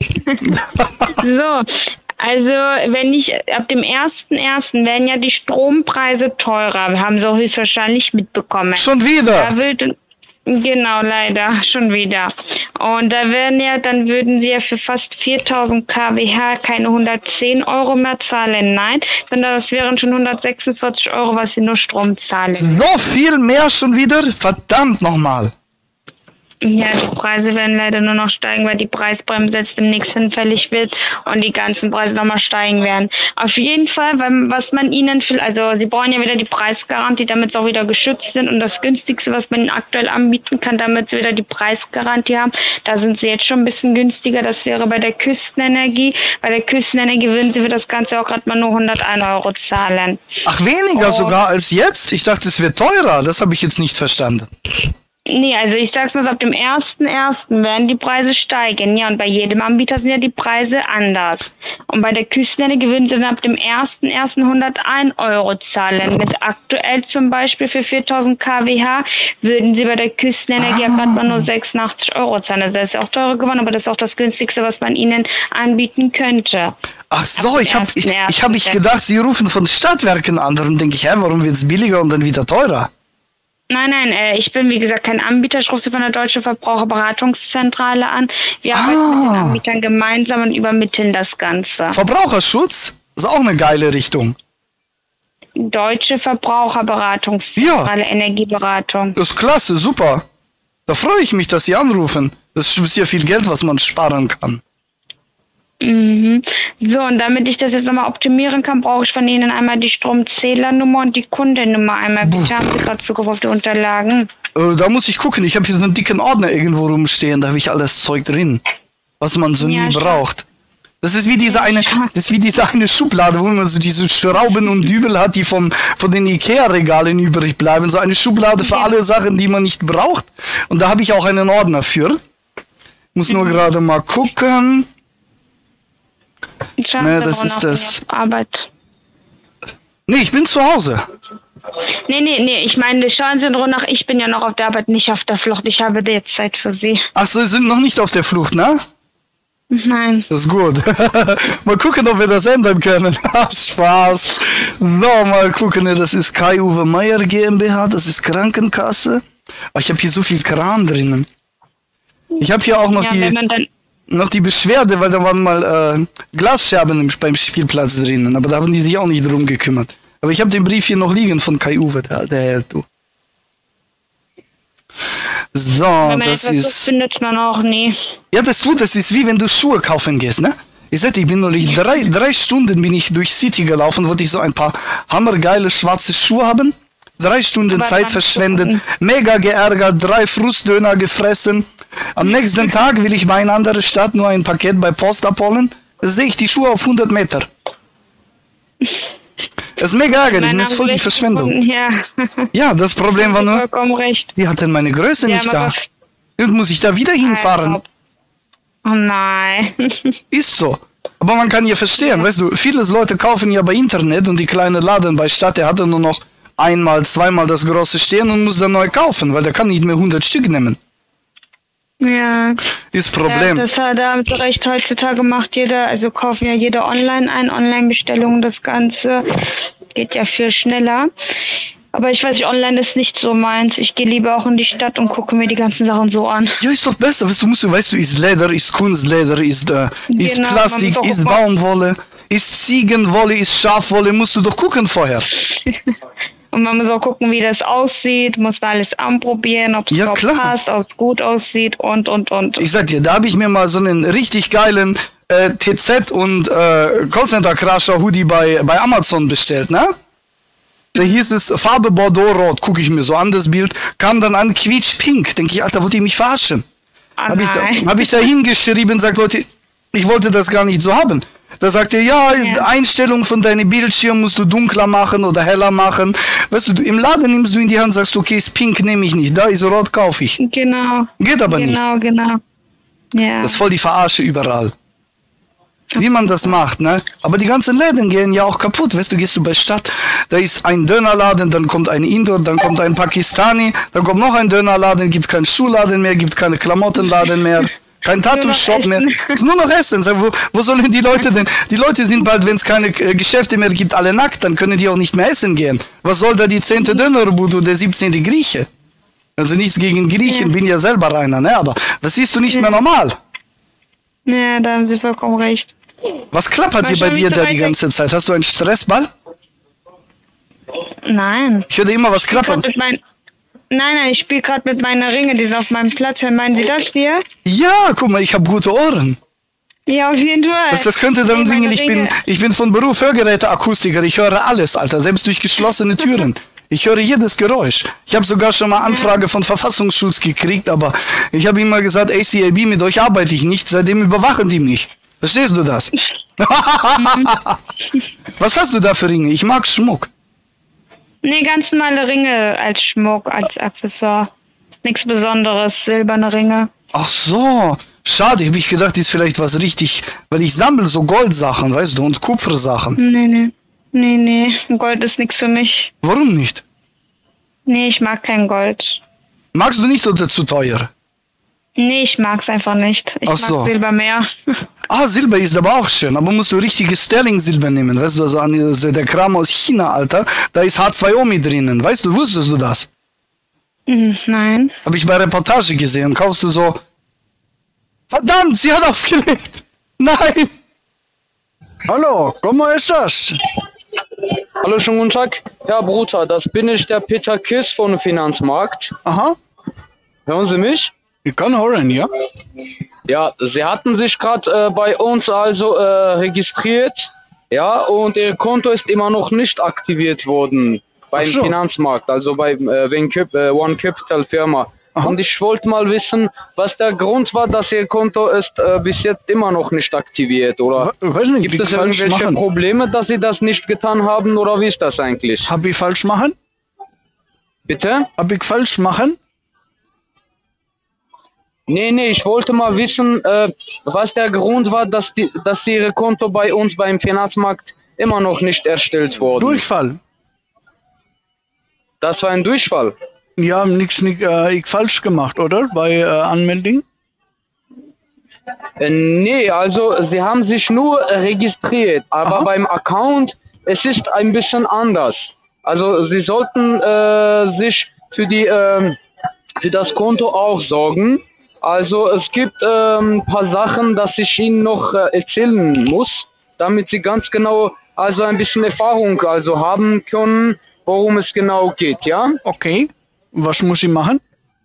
So, also wenn ich ab dem 1.1. werden ja die Strompreise teurer, haben Sie höchstwahrscheinlich mitbekommen. Schon wieder? Genau, leider, schon wieder. Und da dann würden Sie ja für fast 4000 kWh keine 110 € mehr zahlen, nein, sondern das wären schon 146 €, was Sie nur Strom zahlen. So viel mehr schon wieder? Verdammt nochmal. Ja, die Preise werden leider nur noch steigen, weil die Preisbremse jetzt demnächst hinfällig wird und die ganzen Preise nochmal steigen werden. Auf jeden Fall, was man ihnen, also sie brauchen ja wieder die Preisgarantie, damit sie auch wieder geschützt sind, und das günstigste, was man ihnen aktuell anbieten kann, damit sie wieder die Preisgarantie haben, da sind sie jetzt schon ein bisschen günstiger, das wäre bei der Küstenenergie. Bei der Küstenenergie würden sie für das Ganze auch gerade mal nur 101 € zahlen. Ach, weniger sogar als jetzt? Ich dachte, es wird teurer, das habe ich jetzt nicht verstanden. Nee, also ich sag's mal, ab dem 1.1. werden die Preise steigen. Ja, und bei jedem Anbieter sind ja die Preise anders. Und bei der Küstenenergie würden sie dann ab dem 1.1. 101 € zahlen. Mit aktuell zum Beispiel für 4000 kWh würden sie bei der Küstenenergie ja gerade mal nur 86 € zahlen. Also das ist auch teurer geworden, aber das ist auch das günstigste, was man ihnen anbieten könnte. Ach so, ich hab gedacht, Sie rufen von Stadtwerken an. Darum denke ich, warum wird's billiger und dann wieder teurer? Nein, ich bin wie gesagt kein Anbieter, ich rufe Sie von der Deutschen Verbraucherberatungszentrale an. Wir arbeiten mit den Anbietern gemeinsam und übermitteln das Ganze. Verbraucherschutz? Ist auch eine geile Richtung. Deutsche Verbraucherberatungszentrale, Energieberatung. Das ist klasse, super. Da freue ich mich, dass Sie anrufen. Das ist ja viel Geld, was man sparen kann. Mhm. So, und damit ich das jetzt nochmal optimieren kann, brauche ich von Ihnen einmal die Stromzählernummer und die Kundennummer einmal. Bitte, haben Sie gerade Zugriff auf die Unterlagen? Da muss ich gucken. Ich habe hier so einen dicken Ordner irgendwo rumstehen. Da habe ich alles Zeug drin, was man so nie braucht. Das ist wie diese eine Schublade, wo man so diese Schrauben und Dübel hat, die von den Ikea-Regalen übrig bleiben. So eine Schublade für alle Sachen, die man nicht braucht. Und da habe ich auch einen Ordner für. Muss nur gerade mal gucken. Ne, das ist das. Arbeit. Nee, ich bin zu Hause. Nee, ich meine, schauen Sie in Ruhe nach, ich bin ja noch auf der Arbeit, nicht auf der Flucht. Ich habe jetzt Zeit für Sie. Ach so, Sie sind noch nicht auf der Flucht, ne? Nein. Das ist gut. Mal gucken, ob wir das ändern können. Spaß. So, mal gucken, das ist Kai-Uwe Meier GmbH, das ist Krankenkasse. Oh, ich habe hier so viel Kram drinnen. Ich habe hier auch noch die Beschwerde, weil da waren mal Glasscherben beim Spielplatz drinnen, aber da haben die sich auch nicht drum gekümmert. Aber ich habe den Brief hier noch liegen von Kai-Uwe, der hält du. So, wenn man das ist... findet man auch nie. Ja, das ist wie wenn du Schuhe kaufen gehst, ne? Ich bin neulich drei Stunden bin ich durch City gelaufen, wollte ich so ein paar hammergeile schwarze Schuhe haben. 3 Stunden Zeit verschwendet, mega geärgert, 3 Frustdöner gefressen. Am nächsten Tag will ich bei einer anderen Stadt nur ein Paket bei Post abholen. Da sehe ich die Schuhe auf 100 Meter. Das ist mega ärgerlich, das ist voll die Verschwendung. Ja, das Problem war nur, die hatten meine Größe nicht da. Jetzt muss ich da wieder hinfahren. Oh nein. Ist so. Aber man kann ja verstehen, weißt du, viele Leute kaufen ja bei Internet und die kleine Laden bei Stadt, der hatte nur noch einmal, zweimal das große stehen und muss dann neu kaufen, weil der kann nicht mehr 100 Stück nehmen. Ja. Ist Problem. Ja, da haben Sie recht, heutzutage macht kaufen ja jeder online ein, Online-Bestellungen, das Ganze geht ja viel schneller. Aber ich weiß nicht, online ist nicht so meins. Ich gehe lieber auch in die Stadt und gucke mir die ganzen Sachen so an. Ja, ist doch besser. Weißt du, ist Leder, ist Kunstleder, ist Plastik, ist Baumwolle, ist Ziegenwolle, ist Schafwolle. Musst du doch gucken vorher. Und man muss auch gucken, wie das aussieht, muss da alles anprobieren, ob es passt, ob es gut aussieht und. Ich sag dir, da habe ich mir mal so einen richtig geilen TZ und Callcenter-Crasher-Hoodie bei Amazon bestellt, ne? Da hieß es Farbe Bordeaux-Rot, gucke ich mir so an, das Bild, kam dann an Quietsch-Pink. Denke ich, Alter, wollt ihr mich verarschen? Hab ich da hingeschrieben, sagt Leute, ich wollte das gar nicht so haben. Da sagt er, ja, Einstellung von deinem Bildschirm musst du dunkler machen oder heller machen. Weißt du, im Laden nimmst du in die Hand, sagst, okay, ist pink, nehme ich nicht, da ist rot, kaufe ich. Genau. Geht aber nicht. Genau. Ja. Das ist voll die Verarsche überall. Wie man das macht, ne? Aber die ganzen Läden gehen ja auch kaputt. Weißt du, gehst du bei Stadt, da ist ein Dönerladen, dann kommt ein Inder, dann kommt ein Pakistani, dann kommt noch ein Dönerladen, gibt keinen Schuhladen mehr, gibt keine Klamottenladen mehr. Kein Tattoo-Shop mehr. Ist nur noch Essen. Wo sollen die Leute denn? Die Leute sind bald, wenn es keine Geschäfte mehr gibt, alle nackt, dann können die auch nicht mehr essen gehen. Was soll da die 10. Dönerbude oder der 17. Grieche? Also nichts gegen Griechen, bin ja selber einer, ne? Aber das siehst du nicht mehr normal. Ja, da haben Sie vollkommen recht. Was klappert dir bei dir da die ganze Zeit? Hast du einen Stressball? Nein. Ich höre immer was klappern. Nein, ich spiele gerade mit meiner Ringe, die ist auf meinem Platz. Meinen Sie das hier? Ja, guck mal, ich habe gute Ohren. Ja, auf jeden Fall. Das könnte dann bringen, ich bin von Beruf Hörgeräteakustiker, ich höre alles, Alter, selbst durch geschlossene Türen. Ich höre jedes Geräusch. Ich habe sogar schon mal Anfrage von Verfassungsschutz gekriegt, aber ich habe immer gesagt, ACAB, mit euch arbeite ich nicht, seitdem überwachen die mich. Verstehst du das? Was hast du da für Ringe? Ich mag Schmuck. Nee, ganz normale Ringe als Schmuck, als Accessoire. Nichts Besonderes, silberne Ringe. Ach so, schade, habe ich gedacht, ist vielleicht was richtig, weil ich sammle so Goldsachen, weißt du, und Kupfersachen. Nee, Gold ist nichts für mich. Warum nicht? Nee, ich mag kein Gold. Magst du nicht oder zu teuer? Nee, ich mag's einfach nicht. Ich mag Silber mehr. Ah, Silber ist aber auch schön, aber musst du richtiges Sterling-Silber nehmen, weißt du, also der Kram aus China, Alter, da ist H2O mit drinnen, weißt du, wusstest du das? Nein. Habe ich bei Reportage gesehen, kaufst du so... Verdammt, sie hat aufgelegt! Nein! Hallo, ¿cómo estás? Hallo, schönen guten Tag. Ja, Bruder, das bin ich, der Peter Kiss von Finanzmarkt. Aha. Hören Sie mich? Ich kann hören, ja? Ja, Sie hatten sich gerade bei uns also registriert, ja, und Ihr Konto ist immer noch nicht aktiviert worden beim Finanzmarkt, also bei One Capital Firma. Aha. Und ich wollte mal wissen, was der Grund war, dass Ihr Konto ist bis jetzt immer noch nicht aktiviert, oder nicht, gibt es irgendwelche Probleme, dass Sie das nicht getan haben, oder wie ist das eigentlich? Hab ich falsch machen? Bitte? Hab ich falsch machen? Nee, ich wollte mal wissen, was der Grund war, dass Ihre Konto bei uns beim Finanzmarkt immer noch nicht erstellt wurde. Durchfall. Das war ein Durchfall? Ja, nichts ich falsch gemacht, oder? Bei Anmeldung? Nee, also Sie haben sich nur registriert, aber beim Account, es ist ein bisschen anders. Also Sie sollten sich für das Konto auch sorgen. Also es gibt ein paar Sachen, dass ich Ihnen noch erzählen muss, damit Sie ganz genau also ein bisschen Erfahrung also haben können, worum es genau geht, ja? Okay. Was muss ich machen?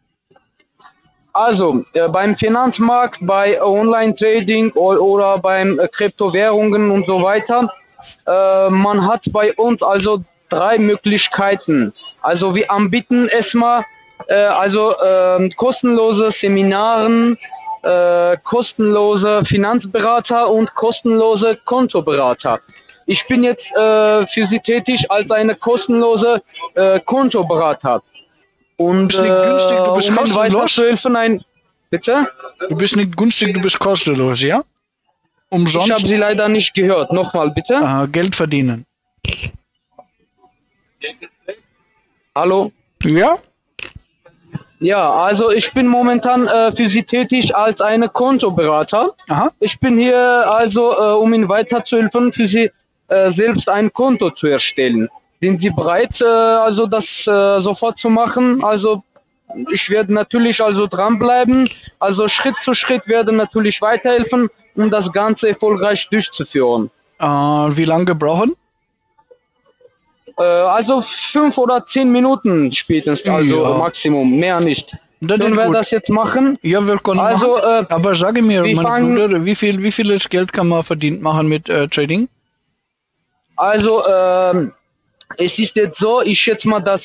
Also beim Finanzmarkt, bei Online-Trading oder beim Kryptowährungen und so weiter, man hat bei uns also 3 Möglichkeiten. Also wir anbieten erstmal kostenlose Seminaren, kostenlose Finanzberater und kostenlose Kontoberater. Ich bin jetzt für Sie tätig als eine kostenlose Kontoberater. Und du bist nicht günstig, du bist kostenlos. Bitte? Du bist nicht günstig, du bist kostenlos, ja? Umsonst? Ich habe Sie leider nicht gehört. Nochmal, bitte. Geld verdienen. Hallo? Ja? Ja, also ich bin momentan für Sie tätig als eine Kontoberater. Aha. Ich bin hier also, um Ihnen weiterzuhelfen, für Sie selbst ein Konto zu erstellen. Sind Sie bereit, also das sofort zu machen? Also ich werde natürlich also dranbleiben. Also Schritt zu Schritt werde natürlich weiterhelfen, um das Ganze erfolgreich durchzuführen. Wie lange brauchen? Also 5 oder 10 Minuten spätestens, also Maximum, mehr nicht. Können wir das jetzt machen? Ja, wir können also, machen. Aber sage mir, mein Bruder, wie viel Geld kann man verdient machen mit Trading? Also, es ist jetzt so, ich schätze mal, dass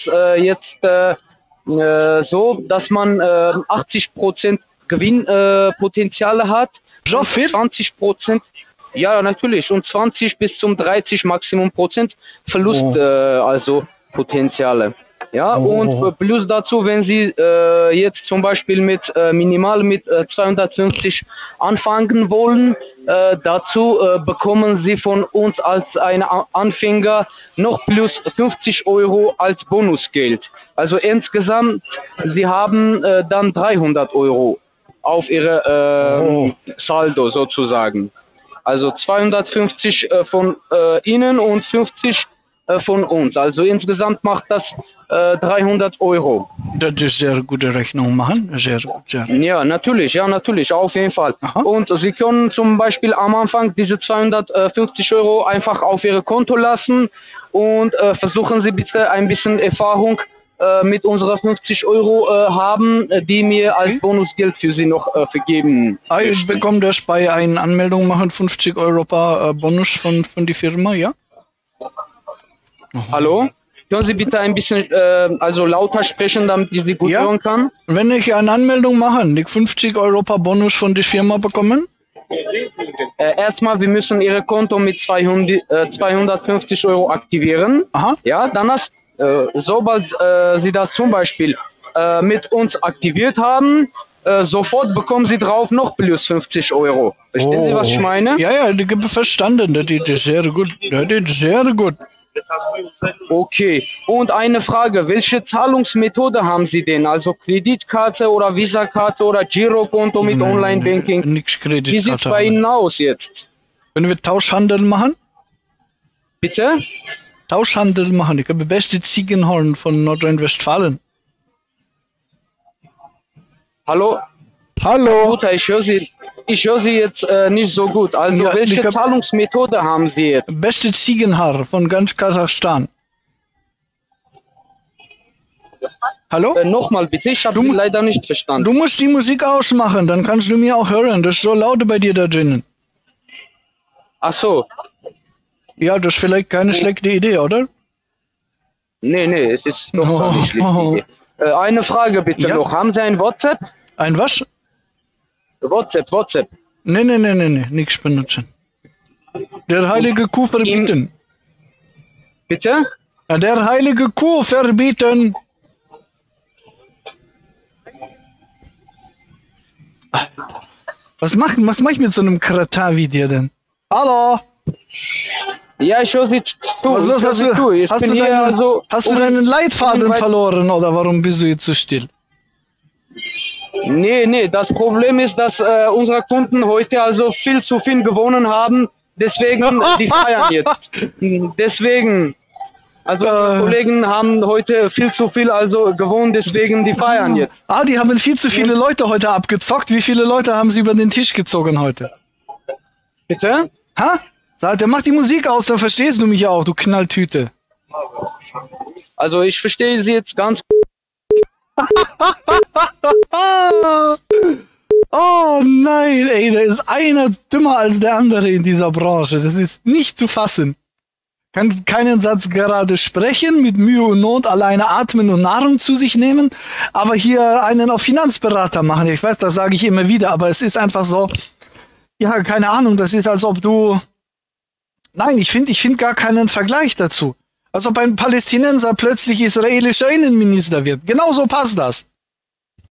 so, dass man 80% Gewinnpotenziale hat. So viel? 20%. Ja, natürlich. Und 20 bis zum 30 Maximum Prozent Verlust, also Potenziale. Ja, und plus dazu, wenn Sie jetzt zum Beispiel minimal mit 250 anfangen wollen, dazu bekommen Sie von uns als ein Anfänger noch plus 50 € als Bonusgeld. Also insgesamt, Sie haben dann 300 € auf Ihre Saldo sozusagen. Also 250 von Ihnen und 50 von uns. Also insgesamt macht das 300 Euro. Das ist sehr gute Rechnung machen. Sehr gut. Ja, natürlich, auf jeden Fall. Aha. Und Sie können zum Beispiel am Anfang diese 250 Euro einfach auf Ihr Konto lassen und versuchen Sie bitte ein bisschen Erfahrung mit unserer 50 Euro haben, die mir als Bonusgeld für Sie noch vergeben. Ich bekomme das bei einer Anmeldung machen 50 Euro Bonus von die Firma, ja? Hallo? Können Sie bitte ein bisschen also lauter sprechen, damit ich Sie gut hören kann? Wenn ich eine Anmeldung mache, die 50 Euro Bonus von der Firma bekommen? Erstmal, wir müssen Ihr Konto mit 250 Euro aktivieren. Aha. Ja, danach, sobald Sie das zum Beispiel mit uns aktiviert haben, sofort bekommen Sie drauf noch plus 50 Euro. Verstehen Sie, was ich meine? Ja, ich habe verstanden. Das ist sehr gut. Das ist sehr gut. Okay, und eine Frage, welche Zahlungsmethode haben Sie denn? Also Kreditkarte oder Visakarte oder Girokonto mit Online-Banking? Nix Kreditkarte. Wie sieht es bei Ihnen aus jetzt? Wenn wir Tauschhandel machen? Bitte? Tauschhandel machen. Ich habe beste Ziegenhorn von Nordrhein-Westfalen. Hallo? Hallo? Mutter, ich höre Sie jetzt nicht so gut. Also Ja, welche Zahlungsmethode haben Sie jetzt? Beste Ziegenhaar von ganz Kasachstan. Hallo? Nochmal bitte, ich habe Sie leider nicht verstanden. Du musst die Musik ausmachen, dann kannst du mir auch hören. Das ist so laut bei dir da drinnen. Ach so. Ja, das ist vielleicht keine schlechte Idee, oder? Nee, es ist doch nicht schlecht. Eine Frage bitte noch. Haben Sie ein WhatsApp? Ein was? WhatsApp. Nee, nichts benutzen. Der heilige Kuh verbieten. Bitte? Ja, der heilige Kuh verbieten. Was mach ich mit so einem Kratar wie dir denn? Hallo? Ja, ich höre Sie zu. Was los, hast du deinen Leitfaden verloren oder warum bist du jetzt so still? Nee, das Problem ist, dass unsere Kunden heute also viel zu viel gewonnen haben, deswegen die feiern jetzt. Deswegen, also die Kollegen haben heute viel zu viel also gewonnen, deswegen die feiern jetzt. Die haben viel zu viele Leute heute abgezockt. Wie viele Leute haben sie über den Tisch gezogen heute? Bitte? Sagt er, mach die Musik aus, dann verstehst du mich auch, du Knalltüte. Also ich verstehe Sie jetzt ganz. Oh nein, ey, da ist einer dümmer als der andere in dieser Branche. Das ist nicht zu fassen. Kann keinen Satz gerade sprechen, mit Mühe und Not alleine atmen und Nahrung zu sich nehmen, aber hier einen auf Finanzberater machen. Ich weiß, das sage ich immer wieder, aber es ist einfach so, ja, keine Ahnung, das ist als ob du... Nein, ich finde gar keinen Vergleich dazu. Als ob ein Palästinenser plötzlich israelischer Innenminister wird. Genauso passt das.